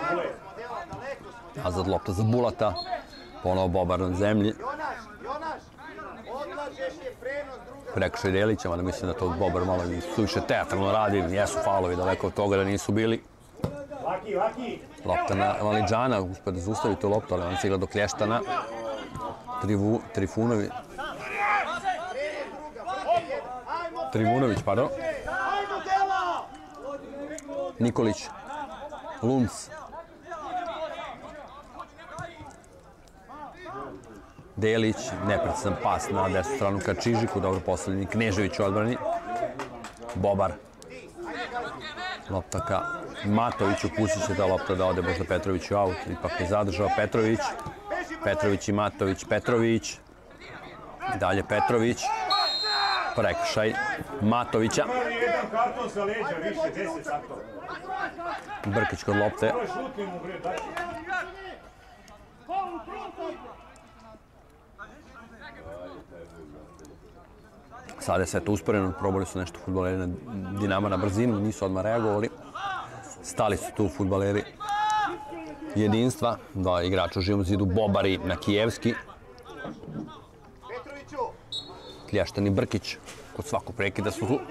Nazad lopta za Bulata. Ponovo Bobar na zemlji. Jonaš, Jonaš, odlažeš je prenos, druga. Prekršaj Delića, mada mislim da to Bobar malo suviše teatralno radi. Jesu faulovi daleko od toga da nisu bili. Laki, laki. Lopta na Malidžana, uspio da zaustavi tu loptu, ali on se igra do Klještana. Trivu, Trifunović. Trivunović, pardon. Ajmo, dela! Nikolić. Lunc. Delić, neprecizan pas na desnu stranu ka Čižiku, dobro postavljeni Knežević u odbrani. Bobar. Lopta ka Matoviću, pustit će da lopta da ode možda Petrović u aut, ipak je zadržao Petrović. Petrović i Matović, Petrović. I dalje Petrović. Prekršaj Matovića. Ima jedan karton sa leđa, više, deset karton. Brkić kod lopte. Ovo je šutni mu, bre, daj. Sada je sve to usporeno, probali su nešto fudbaleri na Dinama na brzinu, nisu odmah reagovali. Stali su tu fudbaleri jedinstva, dva igrača u živom zidu, Bobari na Kijevski. Petroviću, Klještan i Brkić, kod svakog prekida su tu.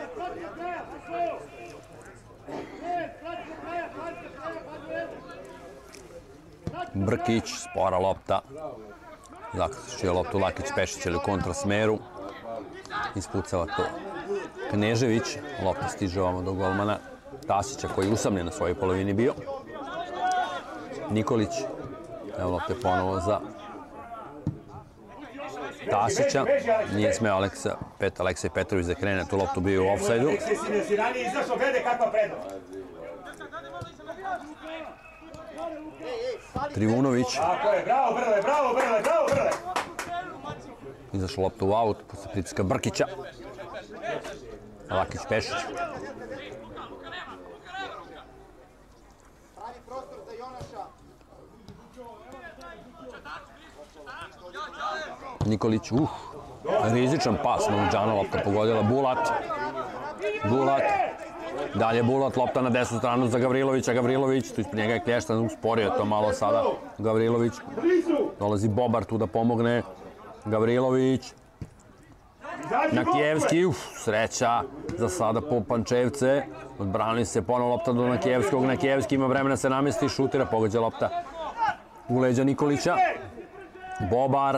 Brkić, spora lopta. Zaključuje loptu Lakić Pešić ili u kontrasmeru. Ispucava to Knežević. Lopta stiže ovamo do golmana Tasića koji je usamljen na svojoj polovini bio. Nikolić. Evo lopte ponovo za Tasića. Nije smeo Aleksa, Pet, Aleksej Petrović da krene tu loptu, bio u ofsajdu. Aleksej si si ranije izašao, glede kakva prednost. Trivunović. Tako je, bravo Brle, bravo Brle, bravo Brle. Izašla lopta u aut, posle pritiska Brkića. Lakić Pešić. pravi prostor za Jonaša. Nikolić, uh, rizičan pas, Malidžana, lopta pogodila Bulat. Bulat, dalje Bulat, lopta na desnu stranu za Gavrilovića, Gavrilović, tu ispred njega je Klještan, usporio to malo sada Gavrilović. Dolazi Bobar tu da pomogne, Gavrilović. Na Kijevski, uf, sreća za sada po Pančevce. Odbrani se ponovo lopta do Nakijevskog, Nakijevski ima vremena se namesti, šutira, pogađa lopta u leđa Nikolića. Bobar.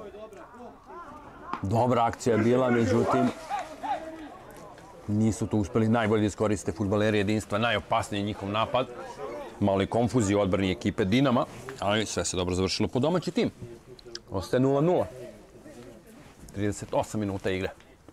Dobra akcija je bila, međutim, nisu tu uspeli najbolje da iskoriste fudbaleri jedinstva, najopasniji njihov napad. Malo i konfuziju u odbrani ekipe Dinama, ali sve se dobro završilo po domaći tim. Ostaje nula nula. trideset osam minuta igre.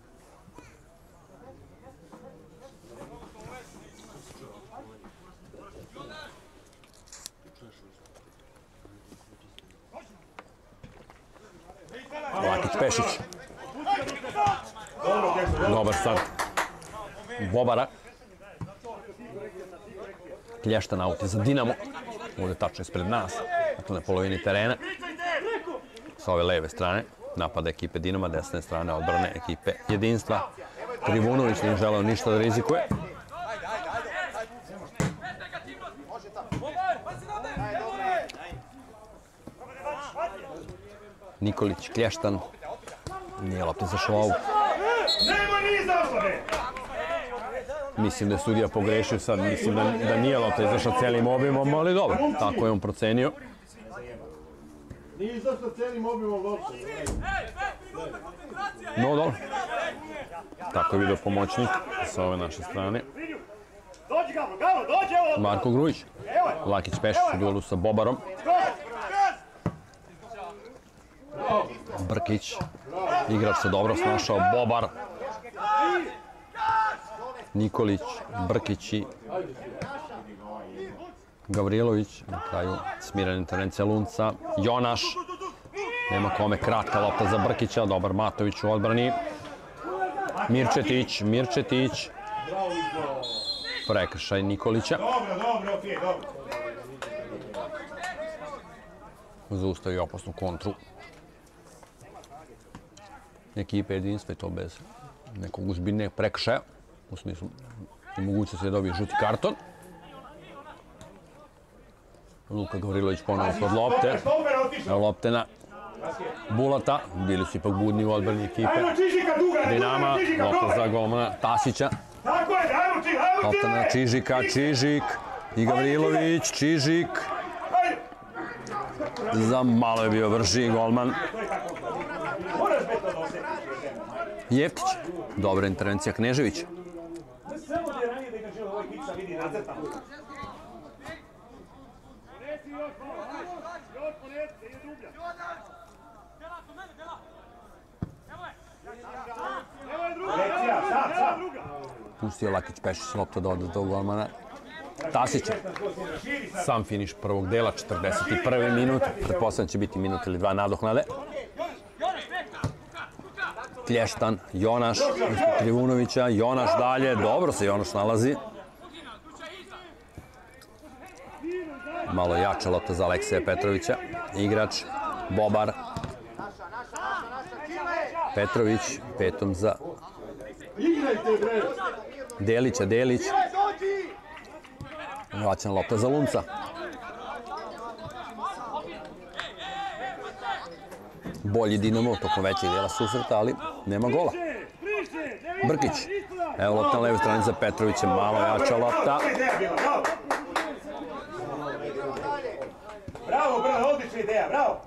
Lakić Pešić. Dobar start Bobara. Klještan aut je za Dinamo. Ovdje tačno ispred nas, dakle na polovini terena. Sa ove leve strane napada ekipe Dinama, desne strane odbrane ekipe Jedinstva. Trivunović nije želeo ništa da rizikuje. Nikolić, Klještan. Nije lopta izašao aut. Mislim da je sudija pogrešio sad, mislim da, da nije lopta izašla celim obimom, ali dobro, tako je on procenio. Nije izašla celim obimom lopta. No, dobro. Tako je vidio pomoćnik sa ove naše strane. Marko Grujić. Lakić Pešić u duelu sa Bobarom. Brkić. Igrač se dobro snašao. Bobar. Nikolić, Brkić i Gavrilović. Na kraju smirena intervencija Lunca. Jonaš. Nema kome, kratka lopta za Brkića. Dobar Matović u odbrani. Mirčetić, Mirčetić. Prekršaj Nikolića. Zaustavi opasnu kontru ekipe Jedinstva i to bez nekog uzbiljnijeg prekršaja. U smislu mogućnosti da dobije žuti karton. Luka Gavrilović ponovno kod lopte. Lopte na Bulata. Bili su ipak budni u odbrani ekipe Dinama. Lopta za golmana Tasića. Lopta na Čižika. Čižik i Gavrilović. Čižik. Za malo je bio vrši golman Jeftić. Dobra intervencija Knežević. Pustio Lakić Pešić lopta da ode do golmana Tasića. Sam finiš prvog dela, četrdeset prvi minut. Pretpostavljam će biti minut ili dva nadoknade. Klještan, Jonaš, ispod Trivunovića, Jonaš dalje, dobro se Jonaš nalazi. Malo jača lopta za Alekseja Petrovića, igrač, Bobar. Petrović, petom za Delića, Delić. Vraćana lopta za Lunca. Bolji Dinamo tokom većeg dijela susreta, ali nema gola. Brkić. Evo lopta na levoj strani za Petrovića, malo jača lopta. Bravo, bravo, odlična ideja, bravo.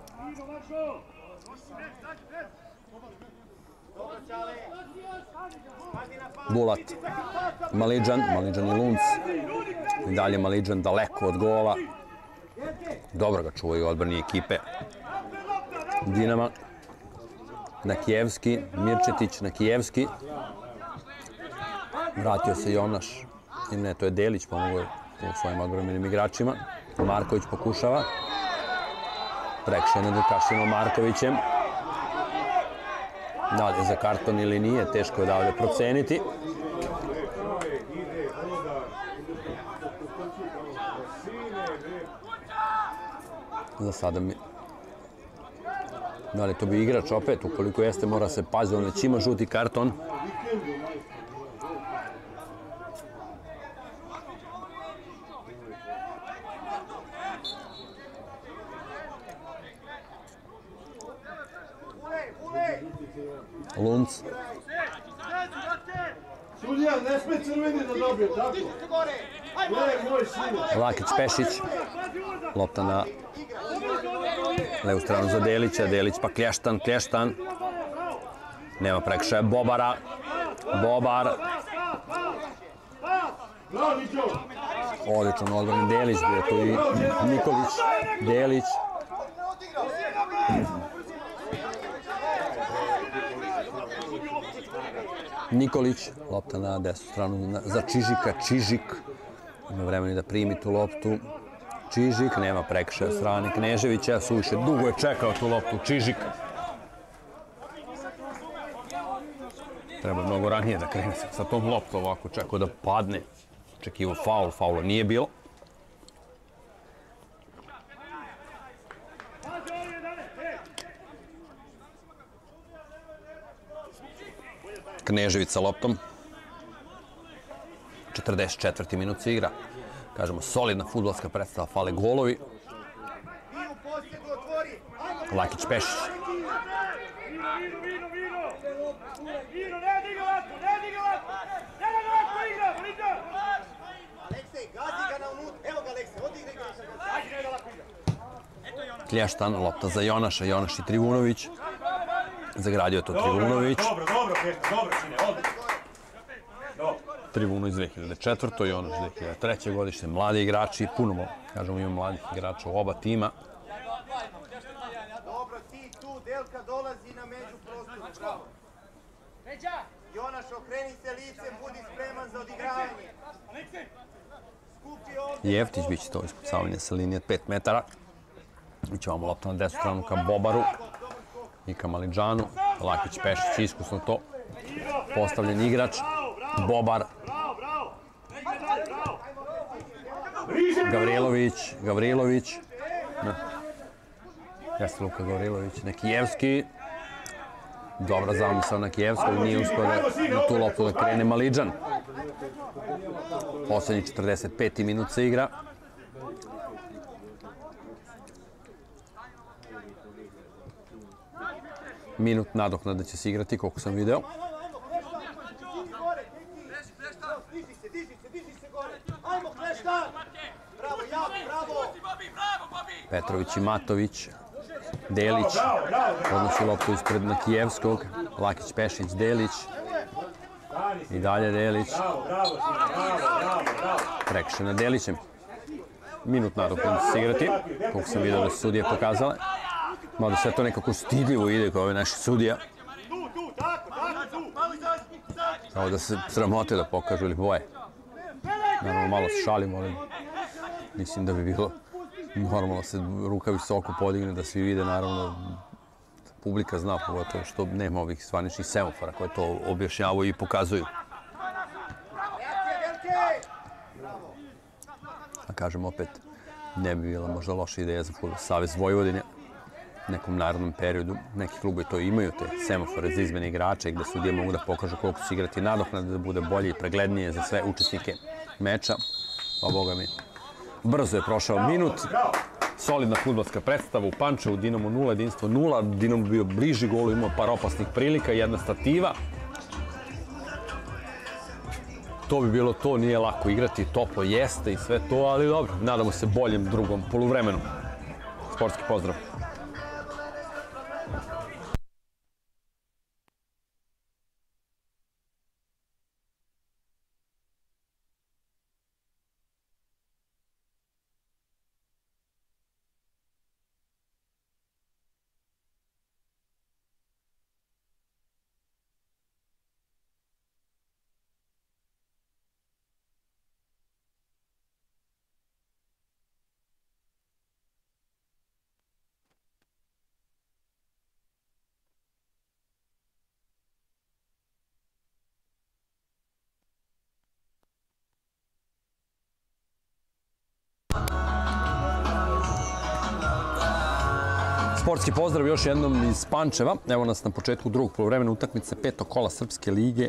Bulat. Maliđan, Maliđan i Lunc. I dalje Maliđan daleko od gola. Dobro ga čuvaju odbrani ekipe Dinama. Nakijevski, Mirčetić, Nakijevski. Vratio se Jonaš. I ne, to je Delić, pomogao u svojim odbrambenim igračima. Marković pokušava. Prekšaj nad Vukašinom Markovićem. Da li je za karton ili nije, teško je davlje proceniti. Za sada mi... Da li to bi igrač opet, ukoliko jeste, mora se paziti, on već ima žuti karton. Lunc. Sudija, ne sme crveni da dobije, tako? Ne, moj sin. Lakić Pešić. Lopta na levu stranu za Delića. Delić pa Klještan, Klještan. Nema prekršaja Bobara. Bobar. Odličan odbrani Delić, bio tu i Nikolić. Delić. Nikolić, lopta na desnu stranu za Čižika, Čižik. Ima vremena da primi tu loptu. Čižik, nema prekršaja strane Kneževića, suviše dugo je čekao tu loptu Čižik. Treba mnogo ranije da krene sa tom loptom ovako, čekao da padne. Čekivao faul, faula nije bilo. Knežević sa loptom. četrdeset četvrti minut se igra. Kažemo, solidna fudbalska predstava, fale golovi. Lakić Pešić. Klještan, lopta za Jonaša, Jonaš i Trivunović. Zagradio je to Trivunović. Dobro, dobro, dobro, sine, odlično. Trivunović dve hiljade četvrte. Jonaš dve hiljade treće. godište. Mladi igrači, puno, kažemo, ima mladih igrača u oba tima. Dobro, ti tu, Delka dolazi na među prostoru, bravo. Jonaš, okreni se licem, budi spreman za odigravanje. Skupi ovdje. Jeftić bit će to ispucavanje sa linije od pet metara. Iće vam lopta na desnu stranu ka Bobaru i ka Malidžanu. Lakić Pešić, iskusno to. Postavljen igrač. Bobar. Gavrilović, Gavrilović. Jeste Luka Gavrilović, Nekijevski. Dobra zamisao na Kijevskog, nije uspio da na tu loptu da krene Malidžan. Poslednji četrdeset peti minut se igra. Minut nadoknada će se igrati, koliko sam video. Diži se, diži se, diži se gore. Ajmo, Kleštan! Bravo, jako, bravo! Petrović i Matović. Delić odnosi loptu ispred Nakijevskog. Lakić, Pešić, Delić. I dalje Delić. Prekše na Delićem. Minut nadoknada će se igrati, koliko sam video da su sudije pokazale. Mada sve to nekako stidljivo ide kao ove naši sudija. Kao da se sramote da pokažu ili boje. Naravno, malo se šalimo, ali mislim da bi bilo normalno se ruka visoko podigne, da svi vide, naravno, publika zna pogotovo što nema ovih zvaničnih semafora koje to objašnjavaju i pokazuju. A kažem opet, ne bi bila možda loša ideja za Fudbalski savez Vojvodine u nekom narednom periodu. Neki klubovi to imaju, te semafore za izmene igrača i gde sudije mogu da pokažu koliko će igrati nadoknade, da bude bolje i preglednije za sve učesnike meča. Pa boga mi, brzo je prošao minut. Solidna fudbalska predstava u Pančevu, Dinamo nula, Jedinstvo nula. Dinamo bio bliži golu, imao par opasnih prilika, jedna stativa. To bi bilo to, nije lako igrati, toplo jeste i sve to, ali dobro, nadamo se boljem drugom poluvremenu. Sportski pozdrav. Sportski pozdrav još jednom iz Pančeva. Evo nas na početku drugog poluvremena utakmice petog kola Srpske lige.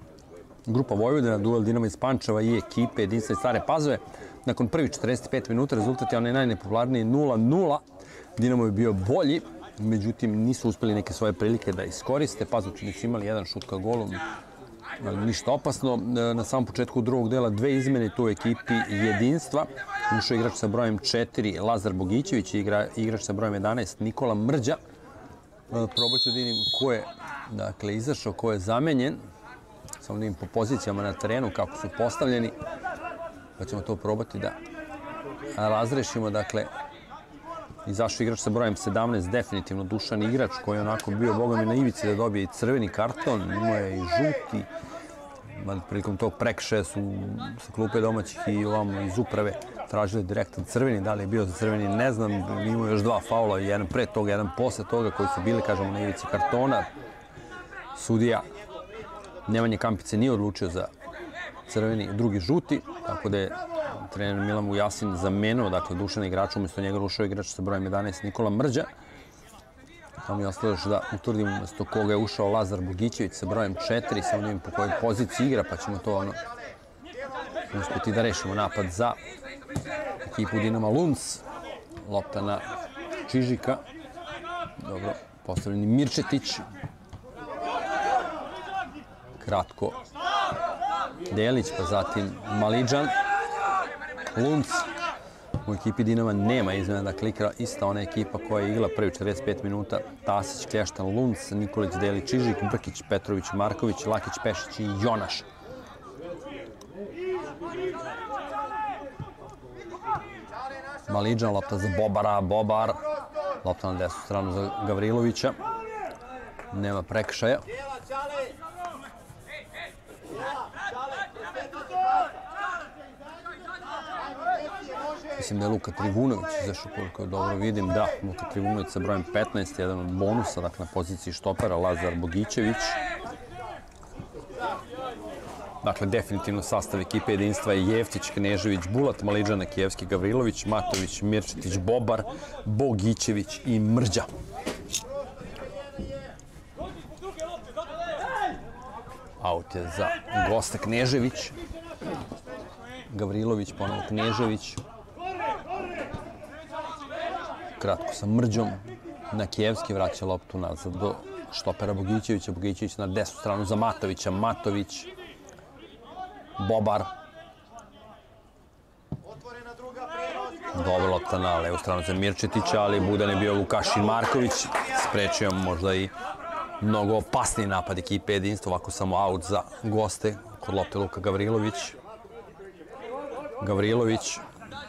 Grupa Vojvodina, duel Dinama iz Pančeva i ekipe Jedinstva iz Stare Pazove. Nakon prvih četrdeset pet minuta rezultat je onaj najnepopularniji nula nula. Dinamo je bio bolji, međutim nisu uspeli neke svoje prilike da iskoriste. Pazovčani su imali jedan šut ka golu, ali ništa opasno. Na samom početku drugog dela dve izmene tu u ekipi Jedinstva. Ušao igrač sa brojem četiri Lazar Bogićević i igrač sa brojem jedanaest Nikola Mrđa. Probat ću da vidim ko je dakle, izašao, ko je zamenjen. Samo da vidim po pozicijama na terenu kako su postavljeni. Pa ćemo to probati da razrešimo. Dakle, izašao igrač sa brojem sedamnaest, definitivno Dušan igrač koji je onako bio, boga mi, na ivici da dobije i crveni karton. Imao je i žuti. Prilikom tog prekršaja su sa klupe domaćih i ovamo iz uprave tražili direktan crveni. Da li je bio za crveni, ne znam. Imao još dva faula, jedan pre toga, jedan posle toga, koji su bili, kažemo, na ivici kartona. Sudija Nemanja Kampice nije odlučio za crveni, drugi žuti, tako da je trener Milan Vujasin zamenio, dakle, Dušana igrača, umjesto njega rušao igrač sa brojem jedanaest Nikola Mrđa. To mi je ostalo još da utvrdim umjesto koga je ušao Lazar Bogićević sa brojem četiri, samo da vidim po kojoj poziciji igra, pa ćemo to ono uspjeti da rešimo napad za ekipu Dinama Lunc. Lopta na Čižika. Dobro, postavljeni Mirčetić. Kratko Delić, pa zatim Malidžan. Lunc. U ekipi Dinama nema izmjena, dakle igra ista ona ekipa koja je igrala prvi četrdeset pet minuta. Tasić, Klještan, Lunc, Nikolić, Delić, Čižik, Brkić, Petrović, Marković, Lakić, Pešić i Jonaš. Malidžan, lopta za Bobara, Bobar. Lopta na desnu stranu za Gavrilovića. Nema prekršaja. Mislim da je Luka Trivunović izašao, koliko dobro vidim. Da, Luka Trivunović sa brojem petnaest, jedan od bonusa, dakle na poziciji štopera, Lazar Bogićević. Dakle, definitivno sastav ekipe jedinstva je Jeftić, Knežević, Bulat, Malidžan, Kijevski, Gavrilović, Matović, Mirčetić, Bobar, Bogićević i Mrđa. Aut je za gosta Knežević. Gavrilović, ponovo Knežević. Kratko sa Mrđom. Na Kijevski vraća loptu nazad do štopera Bogićevića. Bogićević na desnu stranu za Matovića. Matović. Bobar. Dobra lopta na levu stranu za Mirčetića, ali budan je bio Vukašin Marković. Sprečio možda i mnogo opasniji napad ekipe jedinstva. Ovako samo aut za goste. Kod lopte Luka Gavrilović. Gavrilović.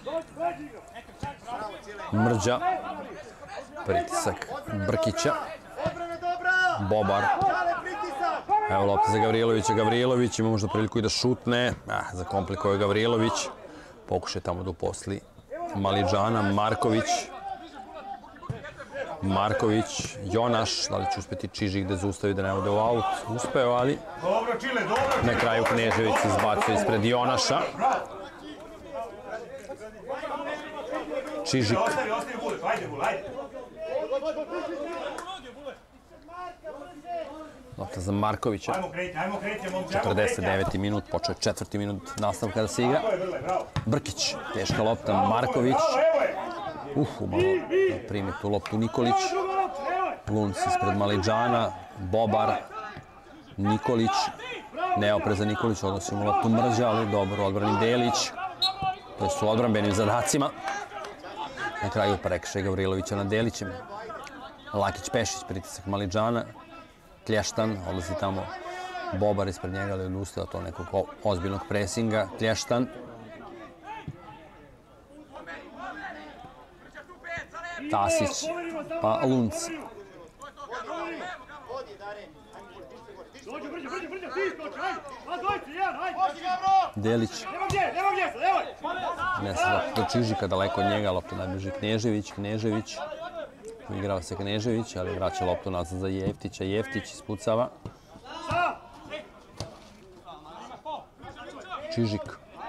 Mrđa. Pritisak Brkića. Bobar. Evo lopta za Gavrilovića. Gavrilović ima možda priliku i da šutne. Ah, zakomplikuje Gavrilović. Pokušaj tamo da uposli Malidžana. Marković. Marković. Jonaš. Da li će uspjeti Čižik da zaustavi da ne ode u aut? Uspeo, ali na kraju Knežević izbacuje ispred Jonaša. Čižik. Lopta za Markovića. četrdeset deveti minut, počeo je četvrti minut nastavka kada se igra. Brkić, teška lopta, Marković. Uf, umalo primi tu loptu Nikolić. Lunc ispred Malidžana, Bobar, Nikolić. Neoprezan Nikolić, odnosi mu loptu Mrđa, ali dobro odbrani Delić. To su odbranbenim zadacima. Na kraju prekršaj Gavrilovića na Delićem. Lakić, Pešić, pritisak Malidžana. Klještan, odlazi tamo Bobar ispred njega, ali odustaje od to nekog ozbiljnog presinga. Klještan. Tasić, pa Lunc. Delić. Ne se do Čižika, daleko od njega, lopta najbliži Knežević. Knežević. Igrao se Knežević, ali vraća loptu nazad za Jeftića. Jeftić ispucava. Čižik.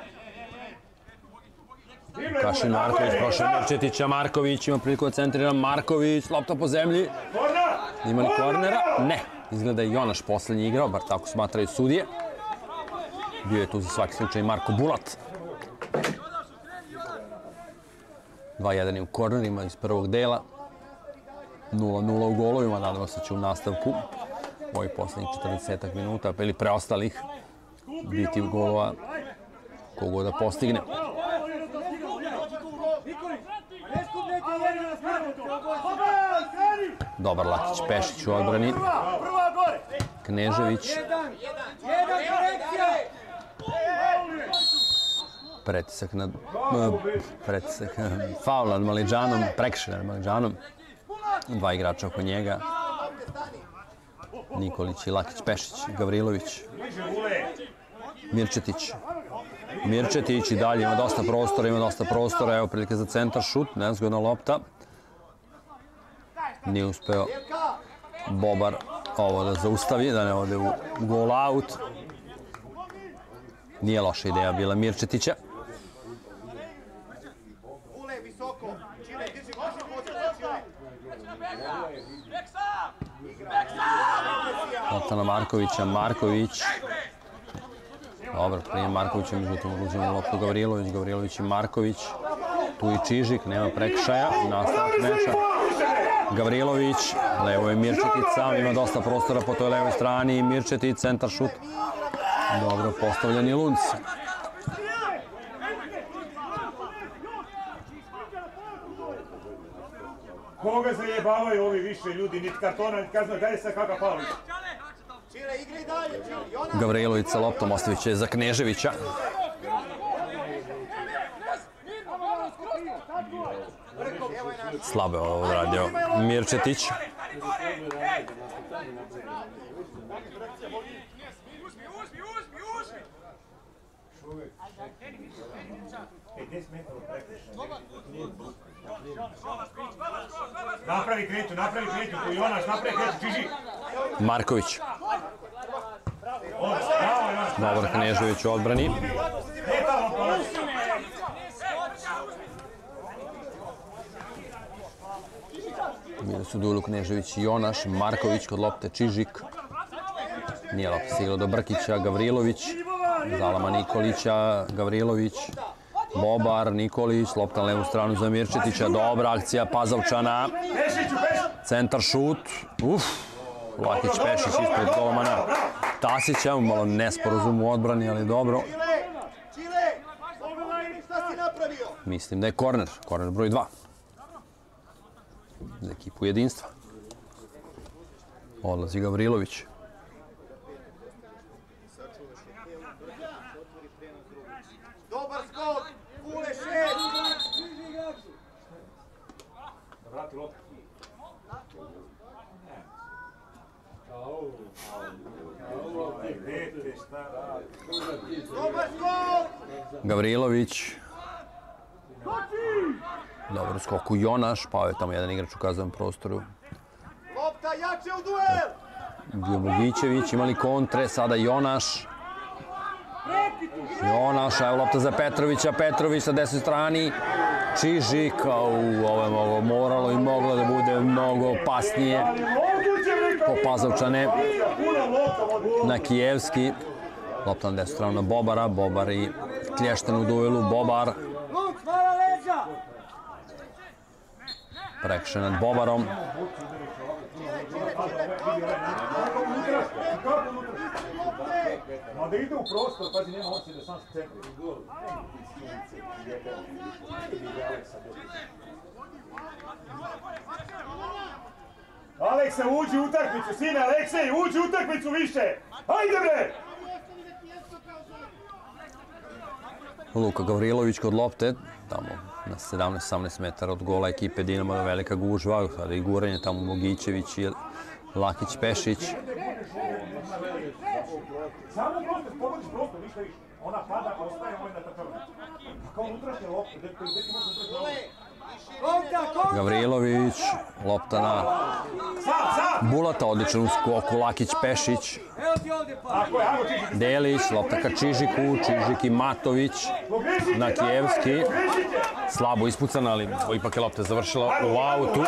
Vukašin Marković, prošao Mirčetića. Marković ima priliku da centrira. Marković, lopta po zemlji. Ima li kornera? Ne. Izgleda je Jonaš poslednji igrao, bar tako smatraju sudije. Bio je tu za svaki slučaj Marko Bulat. dva jedan je u kornerima iz prvog dela. nula nula u golovima, nadamo se će u nastavku ovih poslednjih četrdesetak minuta, ili preostalih, biti u golova kogo da postigne. Dobar Lakić, Pešić u odbrani. Knežević. Pretisak nad... Pretisak... Faul nad Malidžanom, prekršaj nad Malidžanom. Dva igrača oko njega. Nikolić i Lakić, Pešić, Gavrilović. Mirčetić. Mirčetić i dalje ima dosta prostora, ima dosta prostora. Evo prilike za centar, šut, nezgodna lopta. Nije uspeo Bobar ovo da zaustavi, da ne ode u gol out. Nije loša ideja bila Mirčetića. Lopta na Markovića, Marković. Dobro, prije Markovića, međutim, uzima loptu Gavrilović, Gavrilović i Marković. Tu i Čižik, nema prekršaja, nastavak meča. Gavrilović, levo je Mirčetica, ima dosta prostora po toj levoj strani. Mirčetic, centar šut. Dobro postavljeni Lunci. Koga zajebavaju ovi više ljudi, niti kartona, niti kazno, daj sad kakav pališ. Gavrilović sa loptom ostavit će za Kneževića. Slabo je ovo odradio Mirčetić. Napravi kretu, napravi kretu, tu Jonaš, napravi kretu, Čiži. Marković. Dobar Knežević u odbrani. Bili su duelu Knežević i Jonaš, Marković kod lopte, Čižik. Nije lopta stigla do Brkića, Gavrilović. Zalama Nikolića, Gavrilović. Bobar, Nikolić, lopta na levu stranu za Mirčetića. Dobra akcija Pazovčana. Centar šut. Uf. Lakić Pešić ispred golmana Tasića. Malo nesporazum u odbrani, ali dobro. Mislim da je korner. Korner broj dva. Za ekipu jedinstva. Odlazi Gavrilović. Dobar skok, Kule šest. Vrati loptu. Dobar skok. Gavrilović. Dobro skok u Jonaš, pao je tamo jedan igrač u kaznenom prostoru. Lopta jače u duel. Bio Bogićević, imali kontre, sada Jonaš. Jonaš, evo lopta za Petrovića, Petrović na desnoj strani. Čižik, au, ovo je moglo, moralo i moglo da bude mnogo opasnije. Po Pazovčane na Kijevski. Lopta na desnoj stranu na Bobara, Bobar i Klješten u duelu, Bobar. Prekše nad Bobarom. Ma da ide u prostor, pazi, nema opcije da sam se centri. Aleksa, uđi u utakmicu, sine, Aleksej, uđi u utakmicu više! Hajde bre! Luka Gavrilović kod lopte, tamo na sedamnaest osamnaest metara od gola ekipe Dinamo, velika gužva, sada i guranje tamo Bogićević i Lakić Pešić. Samo prosto, pogodiš prosto, ništa više. Ona pada, ostaje, ovo je na trčavu. A kao unutrašnje lopte, gdje ti može unutrašnje lopte? Gavrilović, lopta na Bulata, odličan u skoku, Lakić Pešić. Delić, lopta ka Čižiku, Čižik i Matović na Kijevski. Slabo ispucan, ali ipak je lopta završila u autu.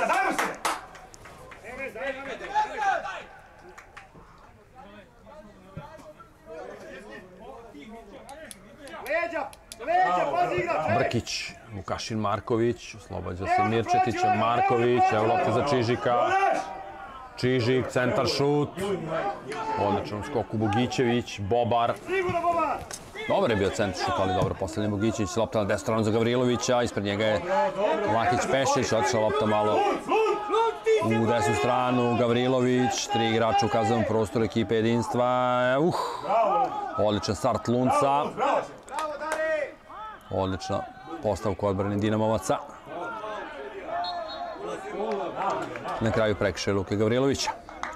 Brkić, Vukašin Marković, oslobađa se Mirčetića, Marković, evo lopta za Čižika. Čižik, centar šut. Odličan skok u Bogićević, Bobar. Dobar je bio centar šut, ali dobro postavljen Bogićević, lopta na desnu stranu za Gavrilovića, ispred njega je Lakić Pešić, otišla lopta malo u desnu stranu, Gavrilović, tri igrača u kaznenom prostoru ekipe jedinstva. Uh, odličan start Lunca. Odlična postavka odbrane Dinamovaca. Na kraju prekršaj Luke Gavrilovića.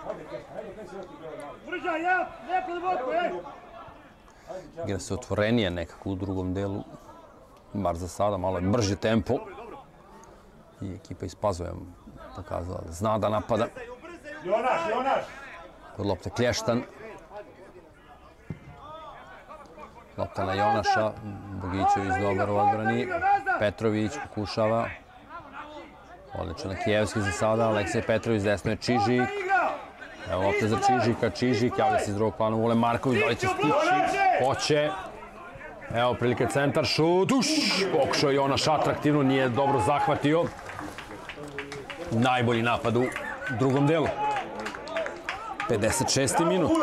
Igra se otvorenije nekako u drugom delu. Bar za sada, malo je brži tempo. I ekipa iz Pazove pokazala da zna da napada. Jonaš, Jonaš! Kod lopte Klještan. Lopta na Jonaša, Bogićević dobar u odbrani, Petrović pokušava. Odlično Kijevski za sada, Aleksej Petrović, desno je Čižik. Evo lopta za Čižika, Čižik, javlja se iz drugog plana Vule Marković, da li će stići? Hoće. Evo prilike centar, šut, uš! Pokušao je Jonaš atraktivno, nije dobro zahvatio. Najbolji napad u drugom delu. pedeset šesti minut.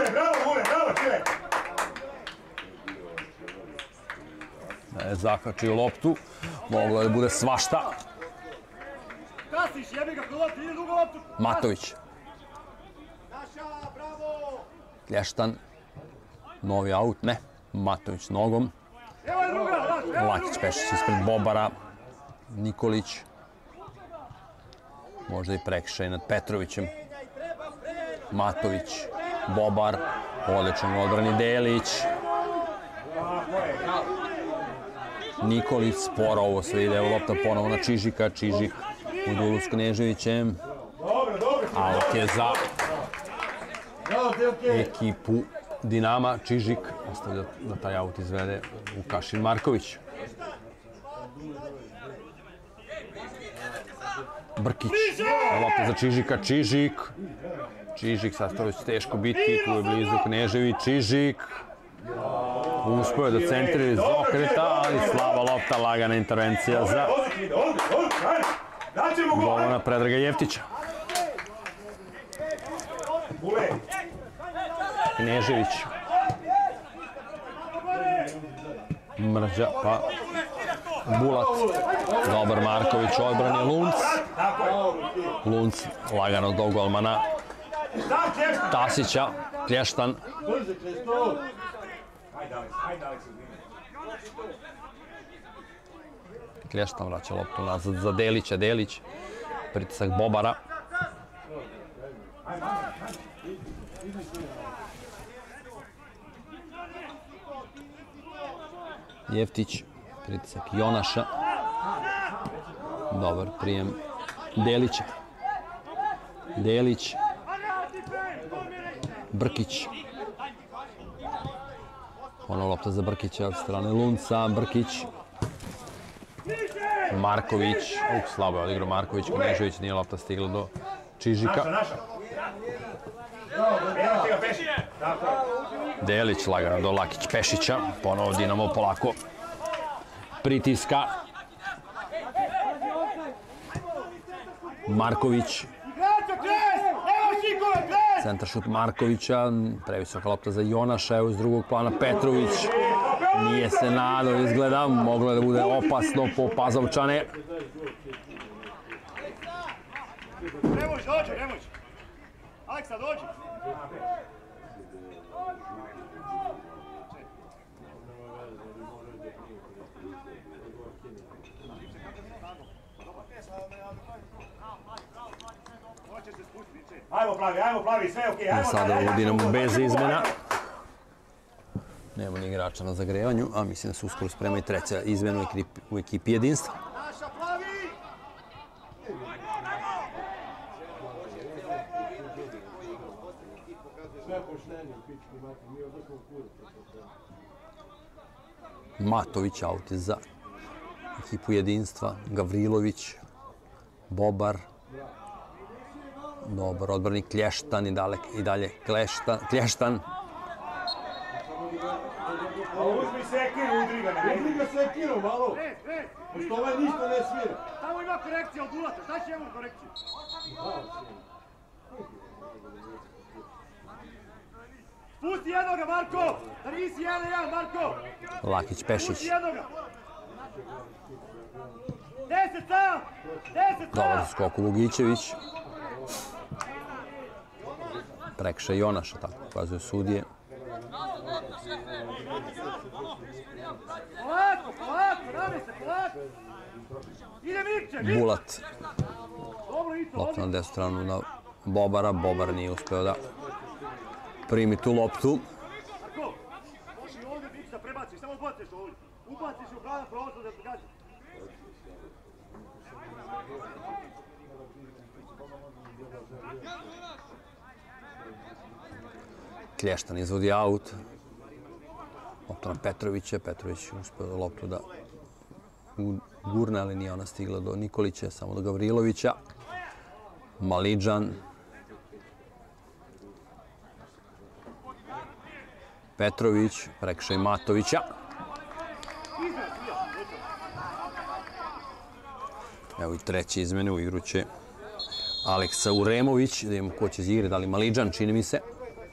Da je zahvačio loptu, moglo je da bude svašta. Matović. Klještan. Novi aut, ne. Matović nogom. Lakić Pešić ispred Bobara. Nikolić. Možda i prekršaj nad Petrovićem. Matović. Bobar. Odličan u odbrani Delić. Nikolić sporo ovo sve ide. Evo lopta ponovo na Čižika. Čižik u duelu s Kneževićem. Aut je za ekipu Dinama. Čižik ostavlja da taj aut izvede Vukašin Marković. Brkić. Lopta za Čižika. Čižik. Čižik sastavlja će teško bitki. Tu je blizu Knežević. Čižik. Uspio je da centri iz okreta, ali slaba lopta, lagana intervencija za golmana Predraga Jeftića. Knežević. Mrđa, pa Bulat. Dobar Marković u odbrani, Lunc. Lunc lagano do golmana Tasića. Klještan. Klještan vraća loptu nazad za Delića. Delić. Pritisak Bobara. Jeftić. Pritisak Jonaša. Dobar prijem Delića. Delić. Brkić. Ono lopta za Brkića od strane Lunca. Brkić. Marković. Uf, slabo je odigrao Marković. Knežević, nije lopta stigla do Čižika. Delić lagano do Lakić Pešića. Ponovo Dinamo polako pritiska. Marković. Centar šut Markovića. Previsoka lopta za Jonaša. Evo iz drugog plana Petrović. Nije se nadao, izgleda. Moglo je da bude opasno po Pazovčane. Nemoć, dođe, nemoć. Aleksa, dođi. Ajmo plavi, ajmo plavi, sve okej, ajmo. Sada u Dinamu bez izmena. Nema ni igrača na zagrevanju, a mislim da se uskoro sprema i treća izmena u ekipi Jedinstva. Naša plavi! Matović aut je za ekipu Jedinstva. Gavrilović. Bobar. Dobar odbranik Klještan i, dalek, i dalje Klještan. Klještan. Uzmi sekiru, udri ga, ne Udri ga sekiru, malo. Pošto ovaj ništa ne svira. Tamo ima korekcija od Bulata, šta će imamo korekciju? Pusti jednoga, Marko! Da nisi jedan jedan, Marko! Lakić Pešić. Pusti jednoga! Deset sam! Deset sam! Dobar skok u Vugićević. Prekršaj Jonaša, tako pokazuju sudije. Polako, polako, rame se, polako! Ide Mirče! Bulat. Lopta na desnu stranu na Bobara. Bobar nije uspeo da primi tu loptu. Marko, možeš i ovdje Mirče da prebaciš, samo odbaciš ovdje. Ubaciš u pravan prostor da gađa. Klještan izvodi aut. Lopta na Petrovića. Petrović uspeo loptu da gurne, ali nije ona stigla do Nikolića, samo do Gavrilovića. Malidžan. Petrović, prekršaj Matovića. Evo i treće izmene, u igru će Aleksa Uremović, da imamo ko će zigre, da li Malidžan, čini mi se.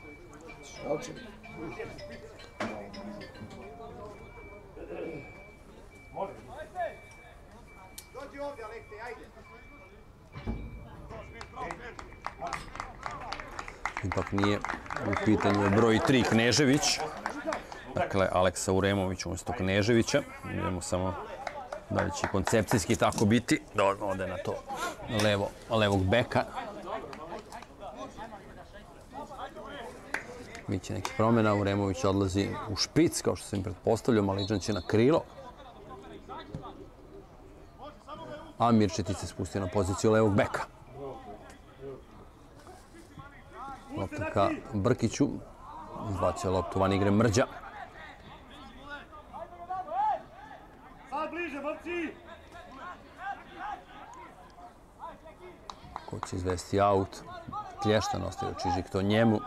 Dođi ovdje, Aleksej, ajde. Ipak nije u pitanju broj tri Knežević. Dakle, Aleksa Uremović umjesto Kneževića. Idemo samo da li će koncepcijski tako biti. Da ode na to levo, levog beka. Biće neki promjena. Uremović odlazi u špic, kao što sam im pretpostavljao. Malidžan će na krilo. A Mirčetić se spustio na poziciju levog beka. Lopta ka Brkiću. Izbacio loptu van igre Mrđa. Ko će izvesti aut? Klještan ostaje Čižik to njemu.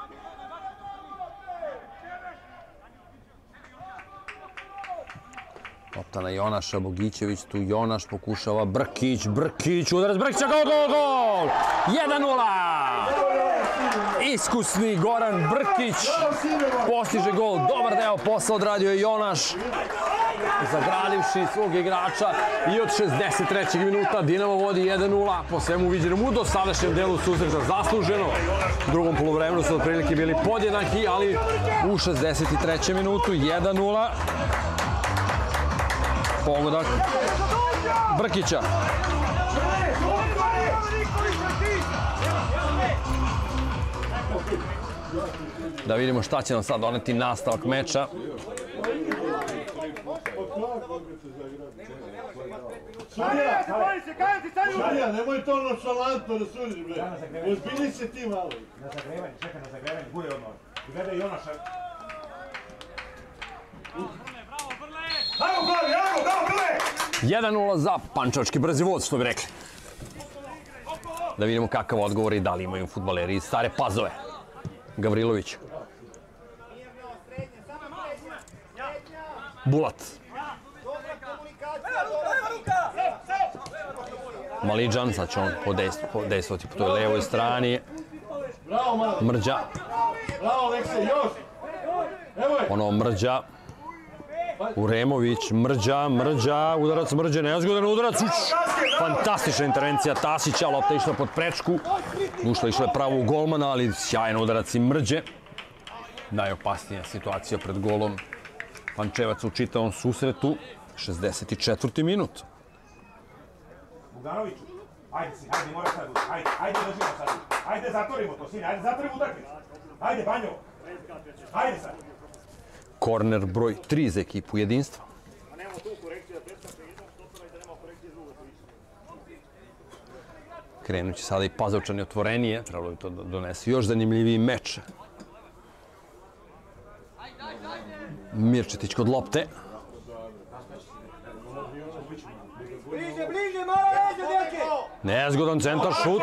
Lopta na Jonaša Bogićević, tu Jonaš pokušava Brkić, Brkić, udarac Brkića, gol, gol, gol! jedan nula! Iskusni Goran Brkić postiže gol, dobar deo posla odradio je Jonaš, zagradivši svog igrača i od šezdeset trećeg minuta Dinamo vodi jedan nula, po svemu viđenom u dosadašnjem delu susreta zasluženo. U drugom poluvremenu su otprilike bili podjednaki, ali u šezdeset trećem minutu jedan nula. Pogodak Brkića. Da vidimo šta će nam sad doneti nastavak meča. Sudija, nemoj to nonšalantno da sudiš, bre. Ozbilji se ti malo. Na zagrevanje, čekaj na zagrevanje, gure odmah. Gledaj Jonaša. Ajmo, Brle, ajmo, dao, Brle! jedan nula za pančevački brzi voz, što bi rekli. Da vidimo kakav odgovor i da li imaju fudbaleri iz Stare Pazove. Gavrilović. Bulat. Malidžan, sad će on podejstvovati po toj levoj strani. Mrđa. Bravo, Aleksej, još! Evo je! Ono Mrđa. Uremović, Mrđa, Mrđa, udarac Mrđe, nezgodan udarac, uč! Fantastična intervencija Tasića, lopta išla pod prečku. Ušla išla je pravo u golmana, ali sjajan udarac i Mrđe. Najopasnija situacija pred golom Pančevaca u čitavom susretu. šezdeset četvrti minut. Bogdanoviću, ajde si, ajde, moraš sad ući, ajde, ajde držimo sad ući, ajde zatvorimo to, sine, ajde zatvorimo utakmicu, ajde Banjo, ajde sad. Korner broj tri za ekipu Jedinstva. Krenut će sada i Pazovčani otvorenije, trebalo bi to da donese još zanimljiviji meč. Mirčetić kod lopte. Bliže, bliže, mora ređe, djeke! Nezgodan centar, šut.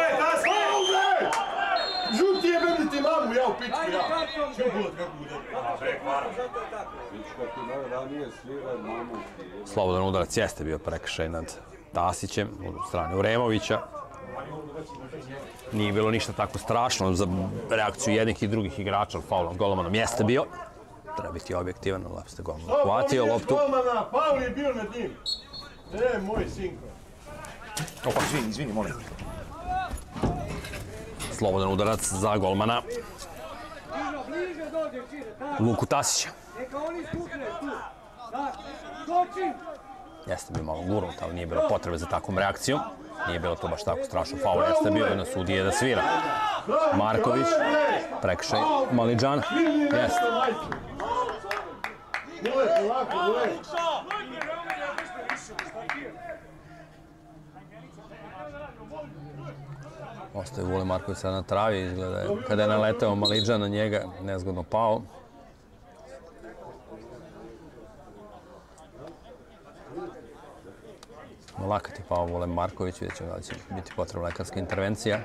Žuti je bebni ti mamu, ja u pičku, ja. Čeo bulat kako bude. Slobodan udarac jeste bio prekršaj nad Tasićem, u strane Uremovića. Nije bilo ništa tako strašno za reakciju jednih i drugih igrača, ali faul nad golmanom jeste bio. Treba biti objektivan, ali ste golman hvatio loptu. Paul je bio nad njim. E, moj sinko. Opa, izvini, izvini, molim. Slobodan udarac za golmana Bliže dođe, Čire, tako. Luku Tasića. Neka oni skupne tu. Tako, doći. Jeste bio malo gurnut, ali nije bilo potrebe za takvom reakcijom. Nije bilo to baš tako strašno. Faul jeste bio i na sudije da svira. Marković, prekršaj Malidžana. Jeste. Mile, polako, mile. Ostaje Vule Marković sada na travi, izgleda je. Kada je naletao Malidžan na njega, nezgodno pao. Lakat je pao Vole Marković, vidjet ćemo da li će biti potrebna lekarska intervencija.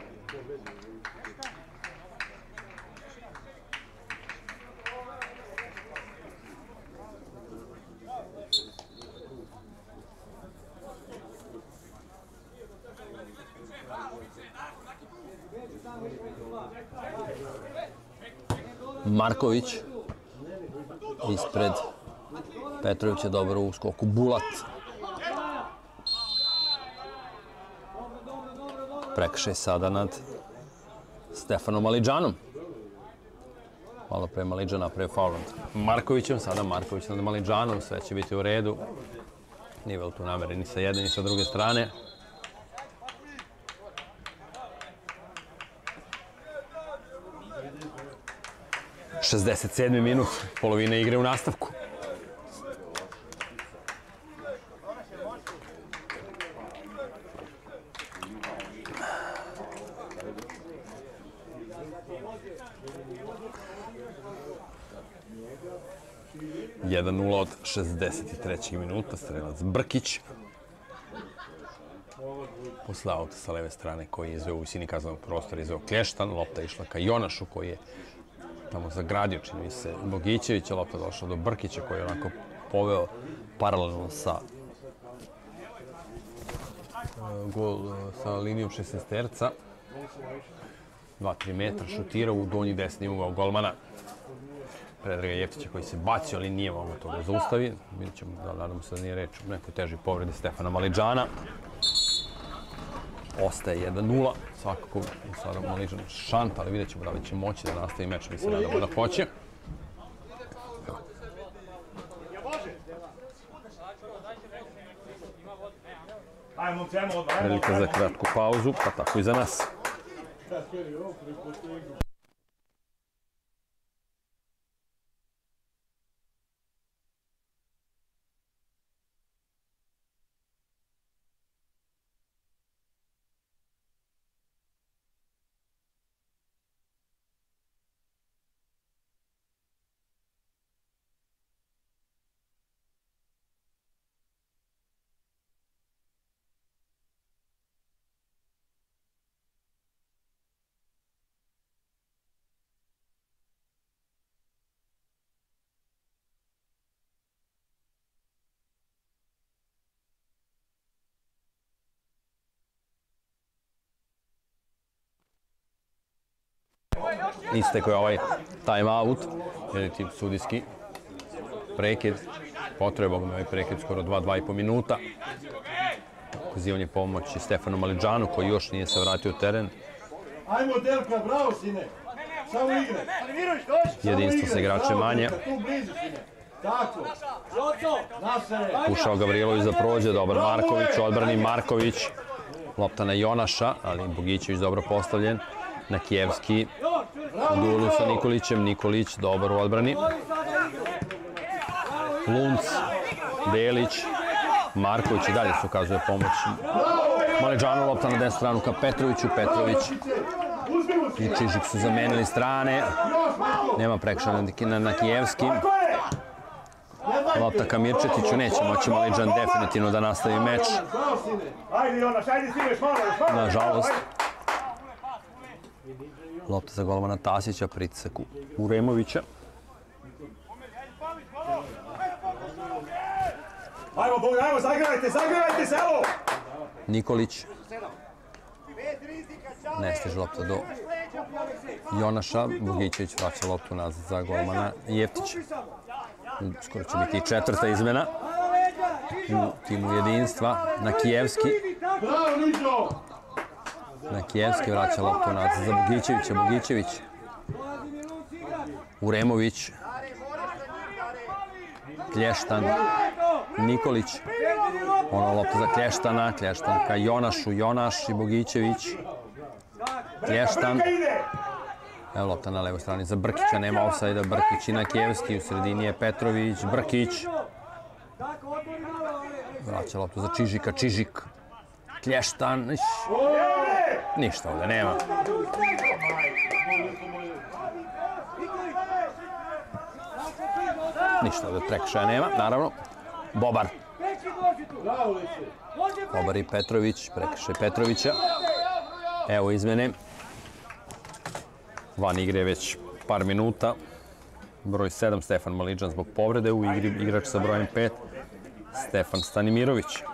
Marković ispred Petrović je dobro u skoku. Bulat. Prekršaj sada nad Stefanom Malidžanom. Malo pre Malidžan napravio faul nad Markovićem, sada Marković nad Malidžanom, sve će biti u redu. Nije vel tu namere ni sa jedne ni sa druge strane. šezdeset sedmi minut, polovina igre u nastavku. jedan nula od šezdeset trećeg minuta, strelac Brkić. Posle auta sa leve strane koji je izveo u visini kaznenog prostora, izveo Klještan, lopta je išla ka Jonašu koji je tamo zagradio, čini mi se, Bogićevića, lopta došla do Brkića koji je onako poveo paralelno sa gol sa linijom šesnaesterca. dva tri metra šutirao u donji desni ugao golmana Predraga Jeftića koji se bacio, ali nije mogao to da zaustavi. Vidjet ćemo da nadamo se da nije reč o nekoj težoj povredi Stefana Malidžana. Ostaje jedan nula. Svakako sada Malidžan šant, ali vidjet ćemo da li će moći da nastavi meč. Mi se nadamo da hoće. Prilika za kratku pauzu, pa tako i za nas. Istekao je ovaj time out, ili tip sudijski prekid. Potrebao mi ovaj prekid skoro dva, dva i po minuta. Ukazivanje pomoći Stefanu Malidžanu koji još nije se vratio u teren. Ajmo Delka, bravo sine! Samo igre! Jedinstvo sa igračem manje. Tako! Pušao Gavrilović da prođe, dobar Marković, odbrani Marković. Lopta na Jonaša, ali Bogićević dobro postavljen. Na Kijevski, u duelu sa Nikolićem, Nikolić dobar u odbrani. Lunc, Delić, Marković i dalje se ukazuje pomoć. Malidžanu, lopta na desnu stranu ka Petroviću, Petrović i Čižik su zamenili strane. Nema prekršaja na Kijevski. Lopta ka Mirčetiću, neće moći Malidžan definitivno da nastavi meč. Nažalost. Lopta za golmana Tasića, pritisak Uremovića. Ajmo, Bog, ajmo, zagrajte, zagrajte se, evo! Nikolić. Ne stiže lopta do Jonaša. Bogićević vraća loptu nazad za golmana Jeftića. Skoro će biti i četvrta izmena u timu jedinstva. Na Kijevski. Na Kijevski vraća loptu nazad za Bogićevića. Bogićević. Uremović. Klještan. Nikolić. Ono lopta za Klještana. Klještan ka Jonašu. Jonaš i Bogićević. Klještan. Evo lopta na levoj strani za Brkića. Nema ofsajda. Brkić i na Kijevski. U sredini je Petrović. Brkić. Vraća loptu za Čižika. Čižik. Klještan. Ništa ovdje nema. Ništa ovdje prekršaja nema, naravno. Bobar. Bravo, Lise. Obari Petrović, prekršaj Petrovića. Evo izmene. Van igre već par minuta. Broj sedam, Stefan Maliđan zbog povrede. U igri igrač sa brojem pet, Stefan Stanimirović.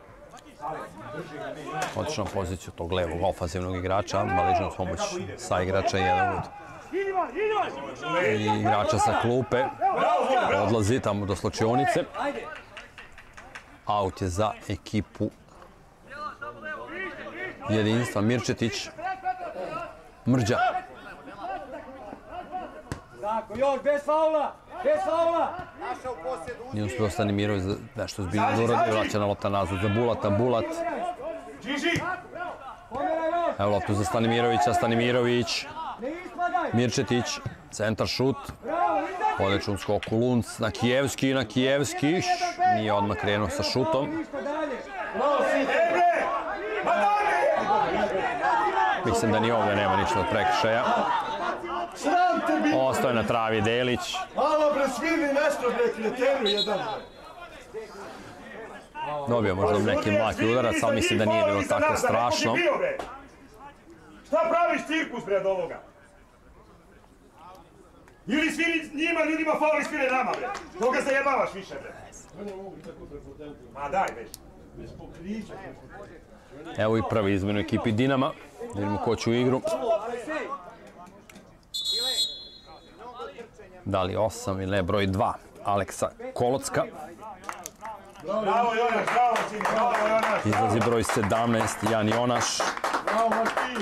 Odlična poziciju tog levog ofazivnog igrača. Maliđan s pomoć sa igrača jedan od i igrača sa klupe. Odlazi tamo do slačionice. Aut je za ekipu Jedinstva. Mirčetić. Mrđa. Tako, još, bez faula, bez faula. Nije uspio Stanimirović da nešto zbiljno da uradi. Vraća lopta nazad za Bulata. Bulat. Evo loptu za Stanimirovića. Stanimirović. Mirčetić. Centar šut. Odličan skok u Lunc. Na Kijevski, na Kijevski. Nije odmah krenuo sa šutom. Mislim da ni ovdje nema ništa od prekršaja. Ostaje na travi Delić. Malo bre, svini nešto bre, kretenu jedan. Dobio možda neki mlaki udarac, ali mislim da nije bilo tako strašno. Šta praviš cirkus bre od ovoga? Ili sviri njima, ljudima faul i svire nama bre. Koga zajebavaš više bre? Ma daj već. Evo i pravi izmenu ekipi Dinama. Vidimo ko će u igru. Da li osam ili ne, broj dva, Aleksa Kolocka. Bravo Jonaš, bravo sini, bravo Jonaš. Izlazi broj sedamnaest, Jan Jonaš. Bravo, Marti.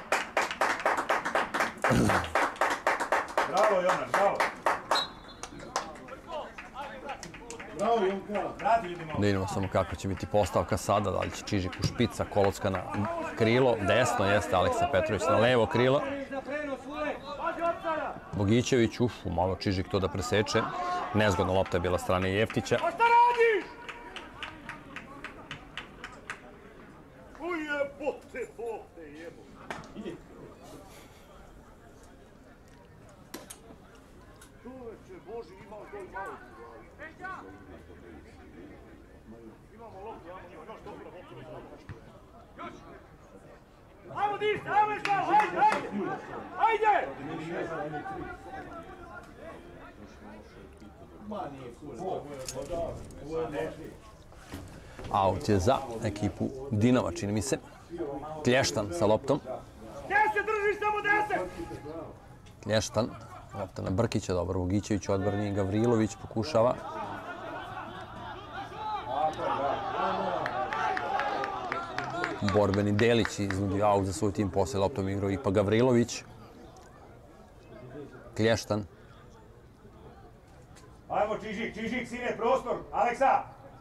Bravo Jonaš, bravo. Bravo, Jonka. Vrati ljudima. Da vidimo samo kakva će biti postavka sada, da li će Čižik u špica, Kolocka na krilo, desno jeste Aleksa Petrović na levo krilo. Bogićević, uf, malo Čižik to da preseče. Nezgodna lopta je bila strane Jeftića. Šta radiš? Ujebote, bote, jebo. Čoveče, Boži, imao to i malo. Imamo loptu, imamo njima, još dobro loptu. Još! Ajmo dište, ajmo još malo, hajde, hajde! Hajde! Aut je za ekipu Dinama, čini mi se. Klještan sa loptom. Gdje se držiš, samo deset? Klještan, lopta na Brkića, dobro, Bogićević odbrani, Gavrilović pokušava. Borbeni Delić iznudi aut za svoj tim, posle loptom igrao i pa Gavrilović. Klještan. Ajmo Čižik, Čižik, sine, prostor, Aleksa!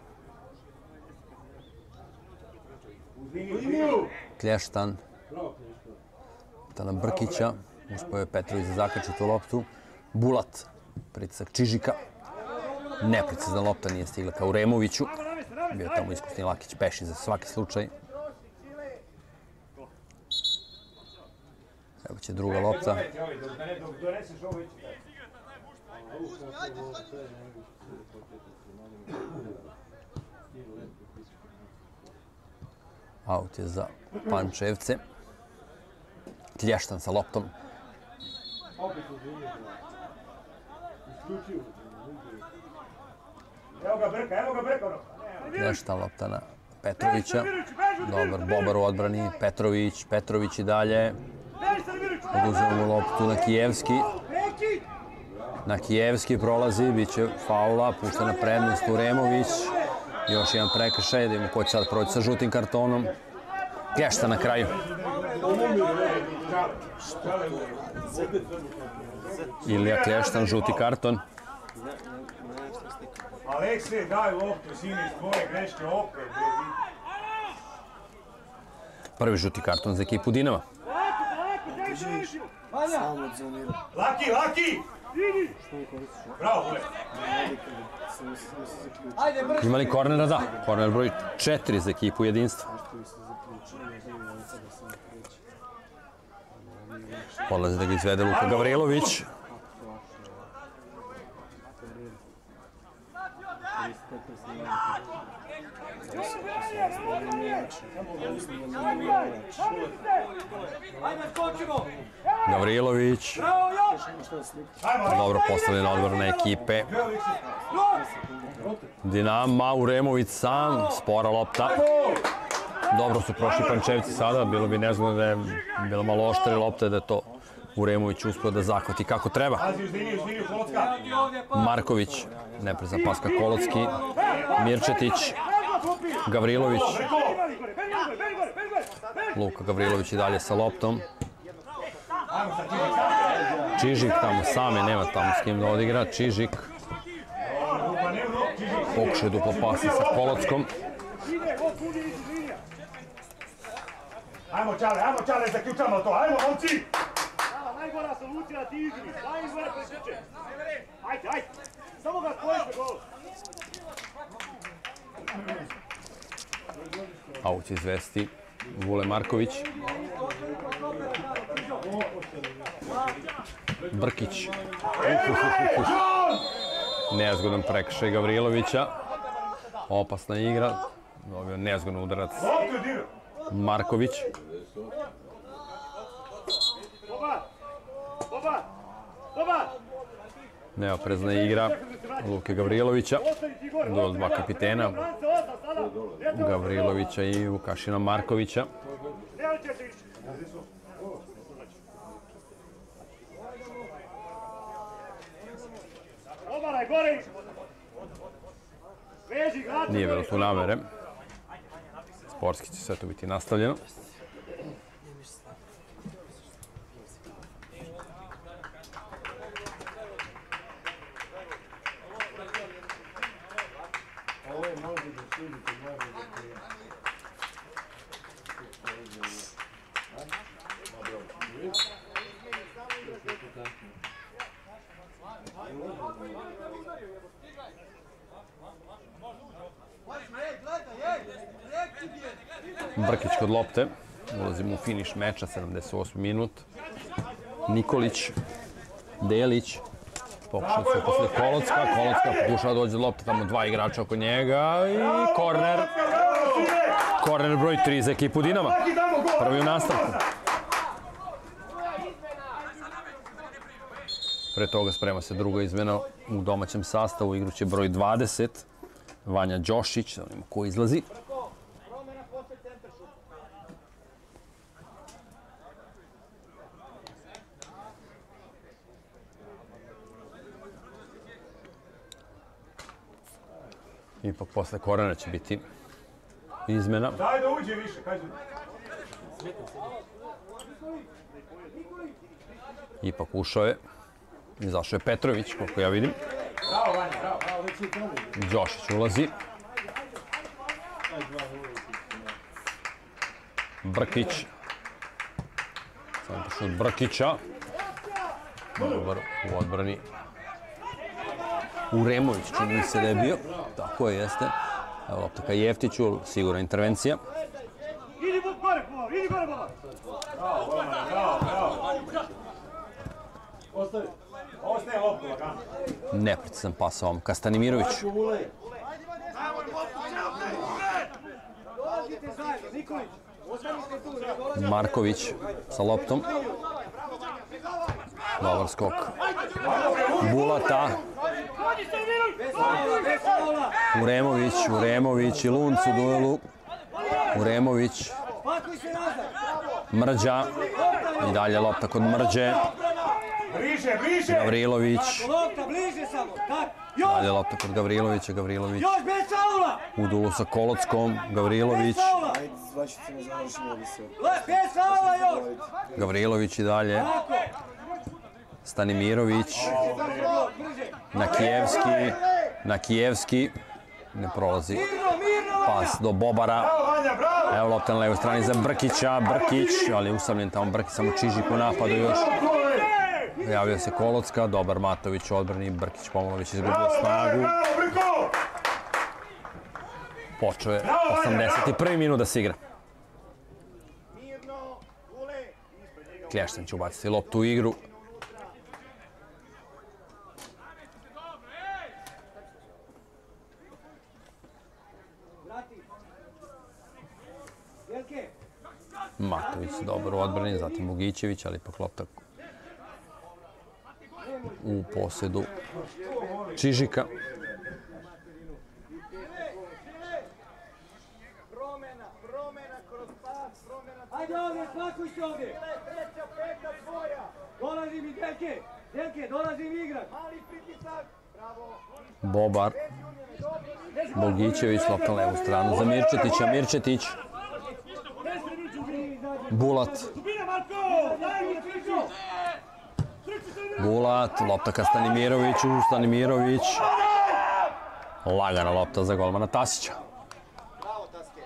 Uz liniju, uz liniju! Klještan. Lopta na Brkića. Uspio je Petrović da zakači tu loptu. Bulat, pritisak Čižika. Neprecizna lopta, nije stigla ka Uremoviću. Bio tamo iskusni Lakić Peši za svaki slučaj. Evo će druga lopta. Dok doneseš ovo ići. Aut je za Pančevce. Klještan sa loptom. Evo ga Brka, evo ga Brka ono. Klještan lopta na Petrovića. Dobar Bobar u odbrani. Petrović, Petrović i dalje. Oduzemo loptu na Kijevski. Na Kijevski prolazi, bit će faula, pušta na prednost Uremović. Još jedan prekršaj, da vidimo ko će sad proći sa žutim kartonom. Klještan na kraju. Ilija Klještan, žuti karton. Alekse, daj loptu, sine, iz tvoje greške opet. Prvi žuti karton za ekipu Dinama. Laki, Laki! Bravo, Bule. Ima li kornera? Da. Korner broj četiri za ekipu Jedinstva. Polazi da ga izvede Luka Gavrilović. Ajde, skočimo! Gavrilović. Bravo, još! Dobro postavljena odbrana ekipe. Dinama, Uremović sam, spora lopta. Dobro su prošli Pančevci sada, bilo bi nezgodno da je bilo malo oštre lopte, da je to Uremović uspio da zahvati kako treba. Marković, neprezan pas ka Kolocki. Mirčetić, Gavrilović. Luka Gavrilović i dalje sa loptom. Čižik tamo same, nema tamo s kim da odigra. Čižik. Pokušaj duplo pasa sa Kolockom. Ajmo Čale, ajmo Čale, zaključamo to, ajmo momci! Najgora solucija ti igri, daj im gore preskoče. Ajde, ajde, samo ga spojiš na gol. Auć izvesti Vule Marković. Brkić. Nezgodan prekršaj Gavrilovića. Opasna igra. Dobio nezgodan udarac Marković. Dobar, dobar, dobar. Neoprezna igra Luke Gavrilovića. Duel dva kapitena. Gavrilovića i Vukašina Markovića. Dobar, gore. Veži, gledaj. Nije bilo tu namere. Sportski će sve to biti nastavljeno. Brkić kod lopte. Ulazimo u finiš meča, sedamdeset osmi minut. Nikolić, Delić. Pokušao se posle Kolocka. Kolocka pokušao da dođe do lopte, tamo dva igrača oko njega i korner. Korner broj tri za ekipu Dinama. Prvi u nastavku. Pre toga sprema se druga izmena u domaćem sastavu. Igru će broj dvadeset. Vanja Đošić, da vidimo ko izlazi. Ipak posle korena će biti izmena. Daj da uđe više, kaži. Ipak ušao je. Izašao je Petrović, koliko ja vidim. Bravo, Vanja, bravo. Đošić ulazi. Brkić. Samo pošao od Brkića. Dobar u odbrani. Uremović, čini mi se da je bio. Tako je, jeste. Evo lopta ka Jeftiću, sigurna intervencija. Idi gore, Boba, idi gore, Boba. Bravo, Vanja, bravo, bravo. Ostavi. Ostaje loptu, lagano. Neprecizan pas ovom ka Stanimiroviću. Dolazite zajedno, Nikolić. Ostanite tu, ne dolazite. Marković sa loptom. Dobar skok. Bulata. Uremović, Uremović i Lunc u duelu. Uremović. Mrđa. I dalje lopta kod Mrđe. Bliže, bliže! Gavrilović. Lopta, bliže samo. Tak, Dalje lopta kod Gavrilovića. Gavrilović još bez faula. u duelu sa Kolockom. Gavrilović. Bez faula još. Gavrilović i dalje. Stanimirović. Nakijevski. Nakijevski. Ne prolazi pas do Bobara. Vanja, bravo! Evo lopta na levoj strani za Brkića. Brkić, ali je usamljen tamo Brkić, samo Čižik u napadu još. Javio se Kolocka, dobar Matović u odbrani, Brkić Pomonović izgubio snagu. Počeo je osamdeset prvi minut da se igra. Klještan će ubaciti loptu u igru. Matović dobro u odbrani, zatim Bogićević, ali ipak lopta u posjedu Čižika. Promena, promena kroz pas, promena... Ajde ovdje, spakuj se ovdje! Treća, peta, svoja! Dolazi mi Delke! Delke, dolazi mi igrat! Mali pritisak, bravo! Bobar, Bogićević, lopta na levu stranu za Mirčetića, Mirčetić, Bulat, Bulat, lopta ka Stanimiroviću, Stanimirović, lagana lopta za golmana Tasića. Bravo, Taske!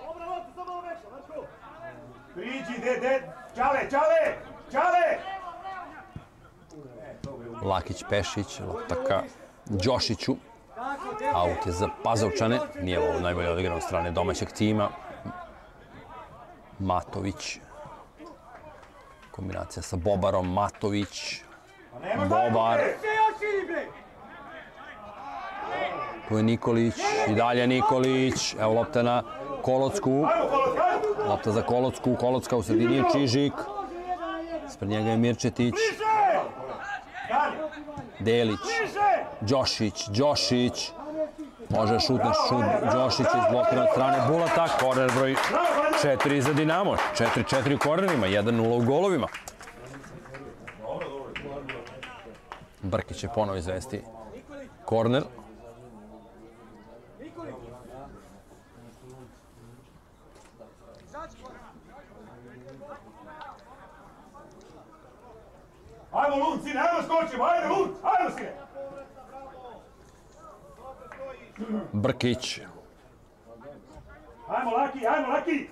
Priđi, de, de, čale, čale, čale! Lakić, Pešić, lopta ka Đošiću, aut je za Pazovčane, nije ovo najbolje odigrano od strane domaćeg tima. Matović, kombinacija sa Bobarom, Matović, Bobar, tu je Nikolić, i dalje Nikolić, evo lopta na Kolocku, lopta za Kolocku, Kolocka u sredini je Čižik, ispred njega je Mirčetić, Delić, Đošić, Đošić, može šutne šut, Đošić izblokiran od strane Bulata, korner broj četiri za Dinamo, četiri četiri u kornerima, jedan nula u golovima. Brkić će ponovo izvesti korner. Ajmo, Lund, sine, ajmo skočimo, ajde, Lund, ajmo, sine! Brkić, Ajmo, Laki, ajmo, Laki!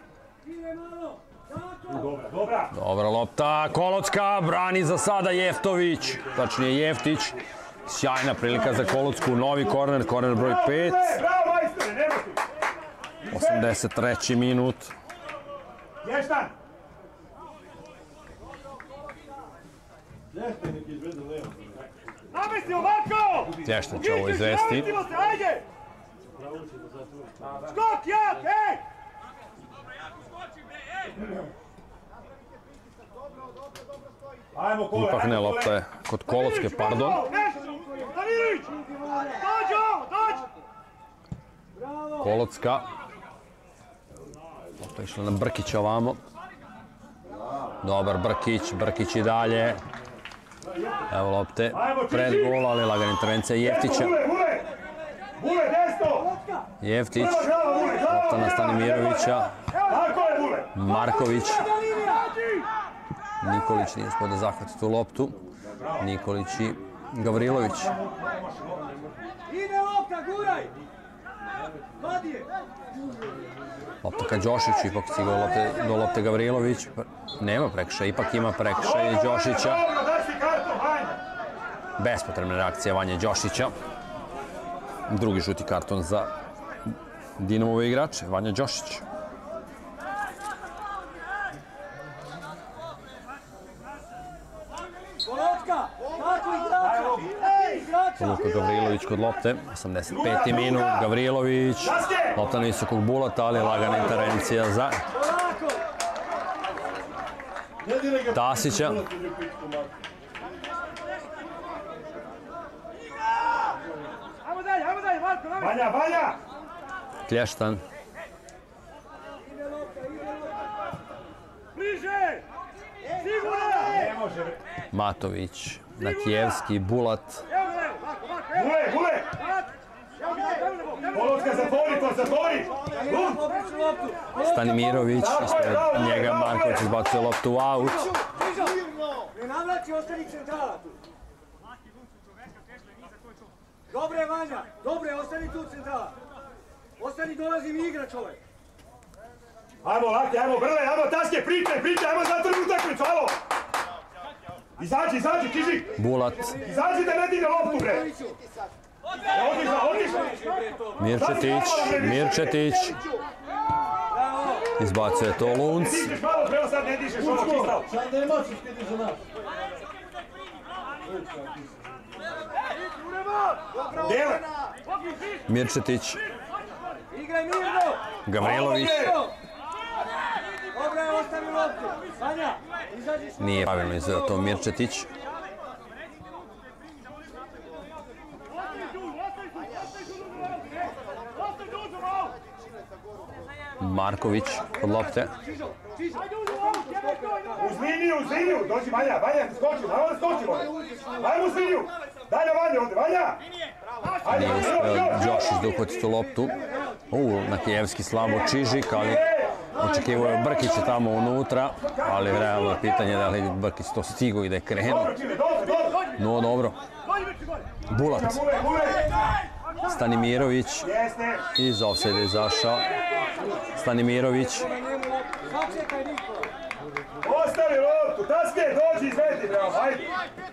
Dobra, dobra! dobra lopta, Kolocka, brani za sada Jeftović, tačnije Jeftić. Sjajna prilika za Kolocku, novi korner, korner broj pet. Bravo, majstore, nemoj ti! osamdeset treći minut. Ještan! Namestimo, Marko! Tještan će ovo izvesti. Namestimo se, ajde! Skok, jak, ej! Ajmo, Kole, Ipak ne, lopta je kod Kolocke, pardon. Stanirović! Dođi ovo, dođi! Kolocka. Lopta je išla na Brkića ovamo. Dobar Brkić, Brkić i dalje. Evo lopte pred gol, ali lagana intervencija Jeftića. Bule, bule! Bule, desno! Jeftić, lopta na Stanimirovića. Tako je, bule! Marković. Nikolić nije uspio da zahvati tu loptu. Nikolić i Gavrilović. Ide lopta, guraj! Vadi je! Lopta ka Đošiću, ipak stigao lopte, do lopte Gavrilović. Nema prekršaja, ipak ima prekršaja i Đošića. Dobro, daj si kartu, hajde! Bespotrebna reakcija Vanje Đošića. Drugi žuti karton za Dinamove igrače, Vanja Đošić. Kolocka! Tako igrača! Luka Gavrilović kod lopte, osamdeset peti minut, Gavrilović, lopta na visokog Bulata, ali lagana intervencija za Tasića. Ajmo dalje, ajmo dalje, Marko, namesti! Vanja, Vanja! Klještan, Bliže! Sigurno! Ne može! Matović, Nakijevski, Bulat, Bule, bule! Kolocka, zatvori to, zatvori! Stanimirović, ispred njega Marković izbacuje loptu u aut. Ne navlači, ostani centrala tu. Dobre, Vanja, dobre, ostani tu centrala. Ostani, dolazi mi igrač ovaj. Ajmo, Laki, ajmo, Brle, ajmo, Taske, pričaj, pričaj, ajmo zatvori utakmicu, alo! Izađi, izađi, Čižik! Bulat, Izađi da ne digne loptu, bre! Odišla, odišla! Mirčetić, Mirčetić, izbacuje to Lunc. Dižeš malo, prema sad ne dižeš ovo čisto! Sad ne moćeš kad je za nas. Dele! Mirčetić, Igraj mirno! Gavrilović, Dobre! je ostavi loptu. Vanja, izađi. Nije pravilno izveo to Mirčetić. Marković kod lopte. Uz liniju, uz liniju, dođi Vanja, Vanja, skočimo, ajmo da skočimo. Ajmo uz liniju, daj na Vanja ovdje, Vanja! Nije uspeo Đošić da uhvati tu loptu. U, na Kijevski slabo Čižik, ali očekivao je Brkića tamo unutra, ali realno je pitanje da li Brkić to stigo i da je krenuo. No, dobro. Bulat. Stanimirović. Iz ofsajda je izašao. Stanimirović. Ostavi loptu, Taske, dođi, izvedi, bravo, ajde.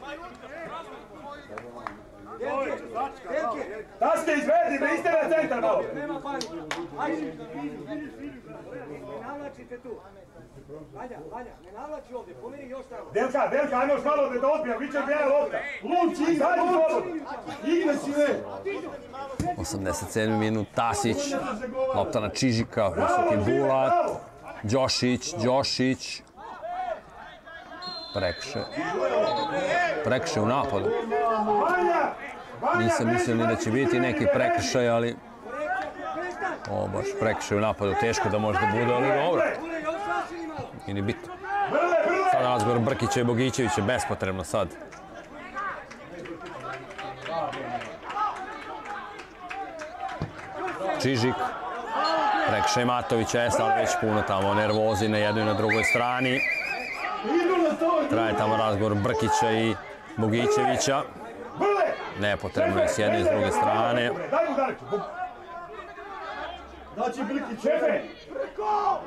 Taske, izvedi, bre, iste na centar malo. Nema panike. Ajde. Ne navlačite tu. Vanja, Vanja, ne navlači ovdje, pomeni još tamo. Delka, Delka, ajmo još malo da odbijam, vi će odbijena lopta. Luci, igra, igra si, ne. osamdeset sedmi minut, Tasić. Lopta na Čižika, visoki Bulat. Đošić, Đošić. Prekše. Prekše u napadu. Nisam mislio ni da će biti neki prekršaj, ali... O, baš prekršaj u napadu, teško da može da bude, ali dobro. I ni bitno. Sad razgovor Brkića i Bogićevića, bespotrebno sad. Čižik. Prekršaj Matovića je sad već puno tamo nervozi na jednoj i na drugoj strani. Traje tamo razgovor Brkića i Bogićevića. Nepotrebno je s jedne i s druge strane. Znači Brkić, šefe! Brko!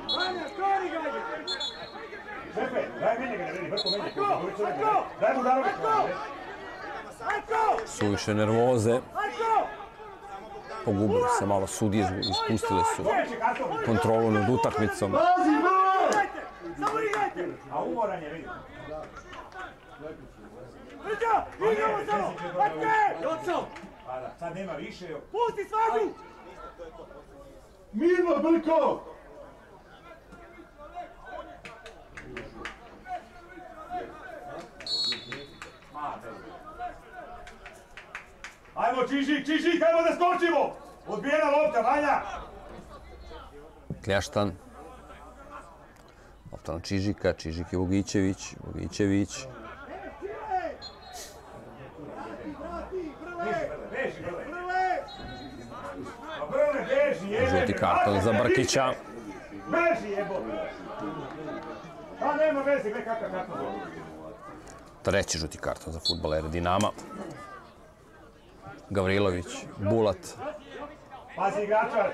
Šefe, daj meni ga ne vidi, Brko meni ga. Daj mu Darović. Suviše nervoze. Pogubili se malo sudije, ispustili su kontrolu nad utakmicom. A umoran je, vidim. Sad nema više. Pusti svađu! Mirno, Brko! Ajmo, Čižik, Čižik, ajmo da skočimo! Odbijena lopta, Vanja! Klještan. Lopta na Čižika, Čižik i Bogićević, Bogićević. Žuti karton za Brkića. Beži, jebo! Pa nema veze, gledaj kakav karton. Treći žuti karton za fudbalere Dinama. Gavrilović, Bulat. Pazi igrača!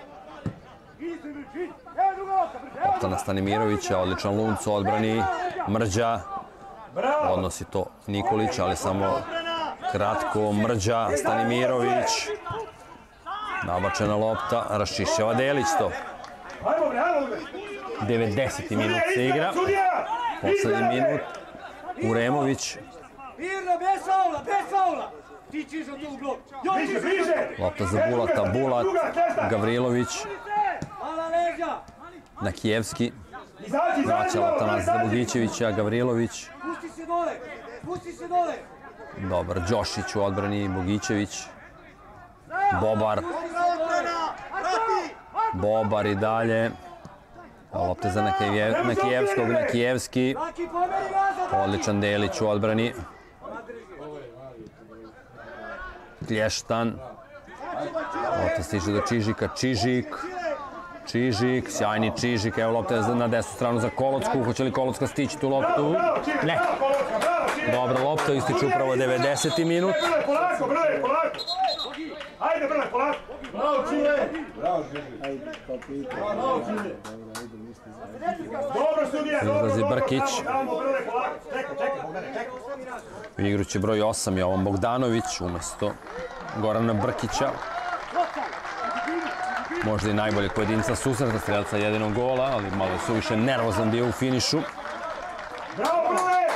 Lopta na Stanimirovića, odličan Lunc u odbrani. Mrđa. Odnosi to Nikolić, ali samo kratko. Mrđa, Stanimirović. Nabačena lopta, raščišćava Delić to. devedeseti minut se igra. Poslednji minut. Uremović. Mirno, bez faula, bez faula! Ti čiš od tu uglom. Bliže, bliže! Lopta za Bulata, Bulat. Gavrilović. Ala leđa! Na Kijevski. Izađi, izađi! Vraća lopta na za Bogićevića, Gavrilović. Pusti se dole! Pusti se dole! Dobar, Đošić u odbrani, Bogićević. Bobar. Bobar i dalje. Lopte za na Kijevskog, na Kijevski. Odličan Delić u odbrani. Klještan. Lopta stiže do Čižika, Čižik. Čižik, sjajni Čižik. Evo lopta na desnu stranu za Kolocku. Hoće li Kolocka stići tu loptu? Ne. Dobra lopta, ističe upravo devedeseti minut. Polako, brale, polako! Ajde, brale, polako! Bravo, Čile! Bravo, Bravo, Čile! Dobro, sudija, dobro, Izlazi dobro, Brkić. tamo, tamo, brale, polako! Čekaj, čekaj, Bogdane, čekaj! U igru će broj osam Jovan Bogdanović umesto Gorana Brkića. Možda i najboljeg pojedinca susreta, strelca jedinog gola, ali malo je suviše nervozan bio u finišu. Bravo, brale!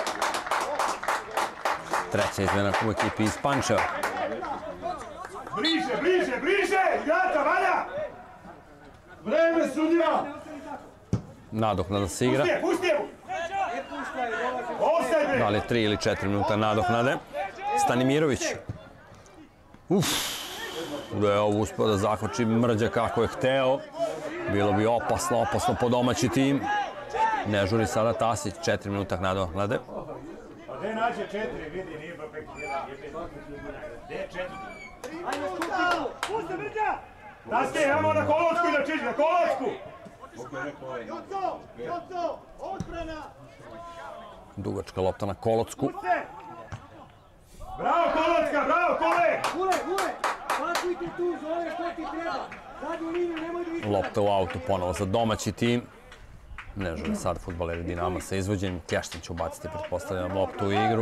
Treća izmena u ekipi iz Pančeva. Bliže, bliže, bliže! Igrača, Vanja! Vreme, sudija! nadoknada se igra. Pusti je! Offside! Da li je tri ili četiri minuta nadoknade. Stanimirović. Uf! Da je ovo uspio da zahvači Mrđa kako je hteo. Bilo bi opasno, opasno po domaći tim. Ne žuri sada Tasić, četiri minuta nadoknade. Pa gde nađe četiri, vidi, nije baš pek jedan, gde je četiri? Pusti Mrđa! Taske, imamo na Kolocku da čiš, na Kolocku! Joco! Joco! Odbrana! Dugačka lopta na Kolocku. Bravo Kolocka, bravo Kole! Gule, gule! Pakujte tu, zove što ti treba. Zadnju liniju, nemoj da izgleda. Lopta u autu ponovo za domaći tim. Ne žele sad fudbaleri Dinama sa izvođenjem. Klještin će ubaciti, pretpostavljam, loptu u igru.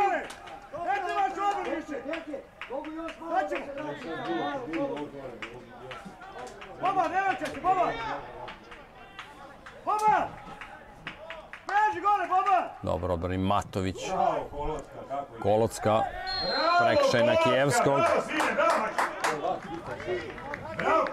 Mogu još malo da se vraćamo. Baba, ne vraća se, Baba! Baba! Beži gole, Baba! Dobro, odbrani Matović. Bravo Kolocka, kako je? Kolocka. Prekršaj na Kijevskog. Bravo, sine, bravo! Bravo!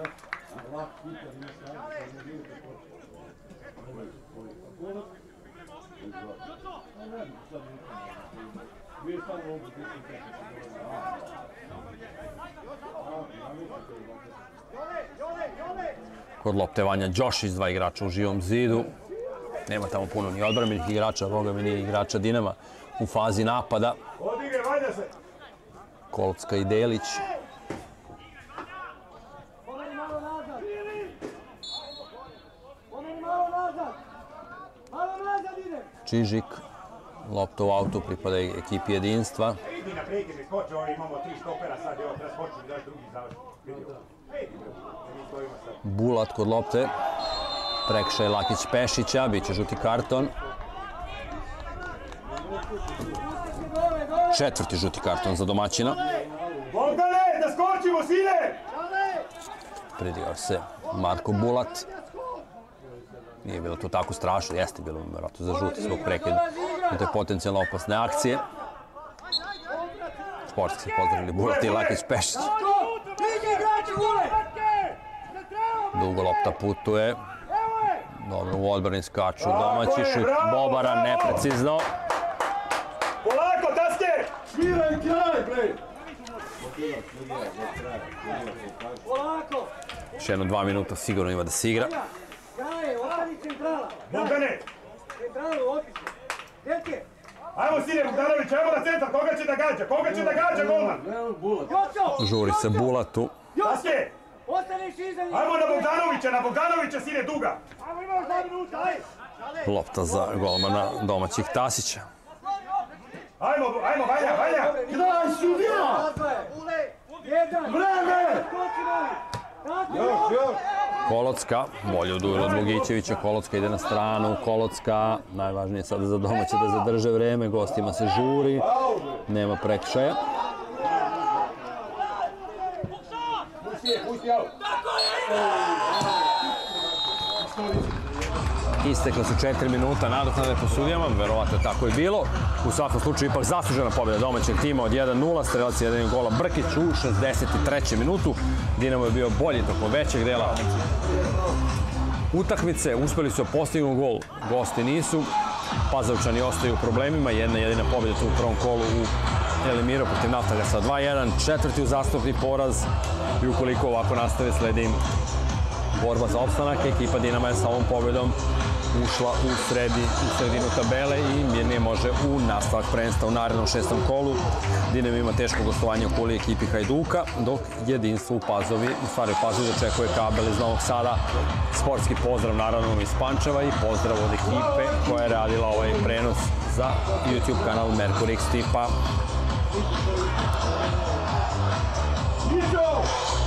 Kod lopte Vanja Đošić, dva igrača u živom zidu. Nema tamo puno ni odbrambenih igrača, boga mi nije igrača Dinama u fazi napada. Odigre, valja se! Kolocka i Delić. Pomeni malo nazad. Pomeni malo nazad. Malo nazad ide. Čižik. Lopta u autu pripada ekipi jedinstva. Idi na prekide, skoči, ovo imamo tri štopera sad, evo, treba skoči i daš drugi završen. Vidi ovo. Idi, bre, mi stojimo sad. Bulat kod lopte. Prekršaj Lakić Pešića, bit će žuti karton. Četvrti žuti karton za domaćina. Bogdane, da skočimo, sine! Pridigao se Marko Bulat. Nije bilo to tako strašno, jeste bilo vjerojatno za žuti zbog prekida u te potencijalno opasne akcije. Sportski se pozdravili Bulat i Lakić Pešić. Dugo lopta putuje. Dobro, u odbrani skaču domaći šut Bobara, neprecizno. Polako, Taske! Sviraj kraj, bre! Polako. Još jedno dva minuta sigurno ima da se igra. Kraje, ostani centrala. Bogdane! Centralu, otišli. Delke. Ajmo, sine, Bogdanović, ajmo na centar, koga će da gađa? Koga će da gađa, golman? Joco! Žuri se Bulatu. Taske! Ostaneš iza njih. Ajmo na Bogdanovića, na Bogdanovića, sine, duga! Ajmo, imamo dva minuta, ajde! Lopta za golmana domaćih Tasića. Ajmo, ajmo, Vanja, Vanja! Kraj, sudija! Ule. Jedan. Vreme! Skoči mali. Tako. Još, još! Kolocka, bolje od Ujla od Bogićevića. Kolocka ide na stranu. Kolocka, najvažnije sada za domaće da zadrže vreme. Gostima se žuri. Nema prekršaja. Istekle su četiri minuta nadoknade po sudijama, verovatno je tako i bilo. U svakom slučaju ipak zaslužena pobjeda domaćeg tima od jedan nula, strelac jedan gola Brkić u šezdeset trećoj minutu. Dinamo je bio bolji tokom većeg dela utakmice, uspeli su postignu gol, gosti nisu. Pazovčani ostaju u problemima, jedna jedina pobjeda tu u prvom kolu u Elimiro protiv Naftaga sa dva jedan, četvrti uzastopni poraz i ukoliko ovako nastave sledi borba za opstanak, ekipa Dinama je sa ovom pobjedom ušla u, sredi, u sredinu tabele i mirnije može u nastavak prvenstva u narednom šestom kolu. Dinamo ima teško gostovanje u koli ekipi Hajduka, dok jedinstvo u Pazovi, u stvari Pazovi dočekuje Kabel iz Novog Sada. Sportski pozdrav naravno iz Pančeva i pozdrav od ekipe koja je radila ovaj prenos za YouTube kanal Merkur X Tipa. Iđo!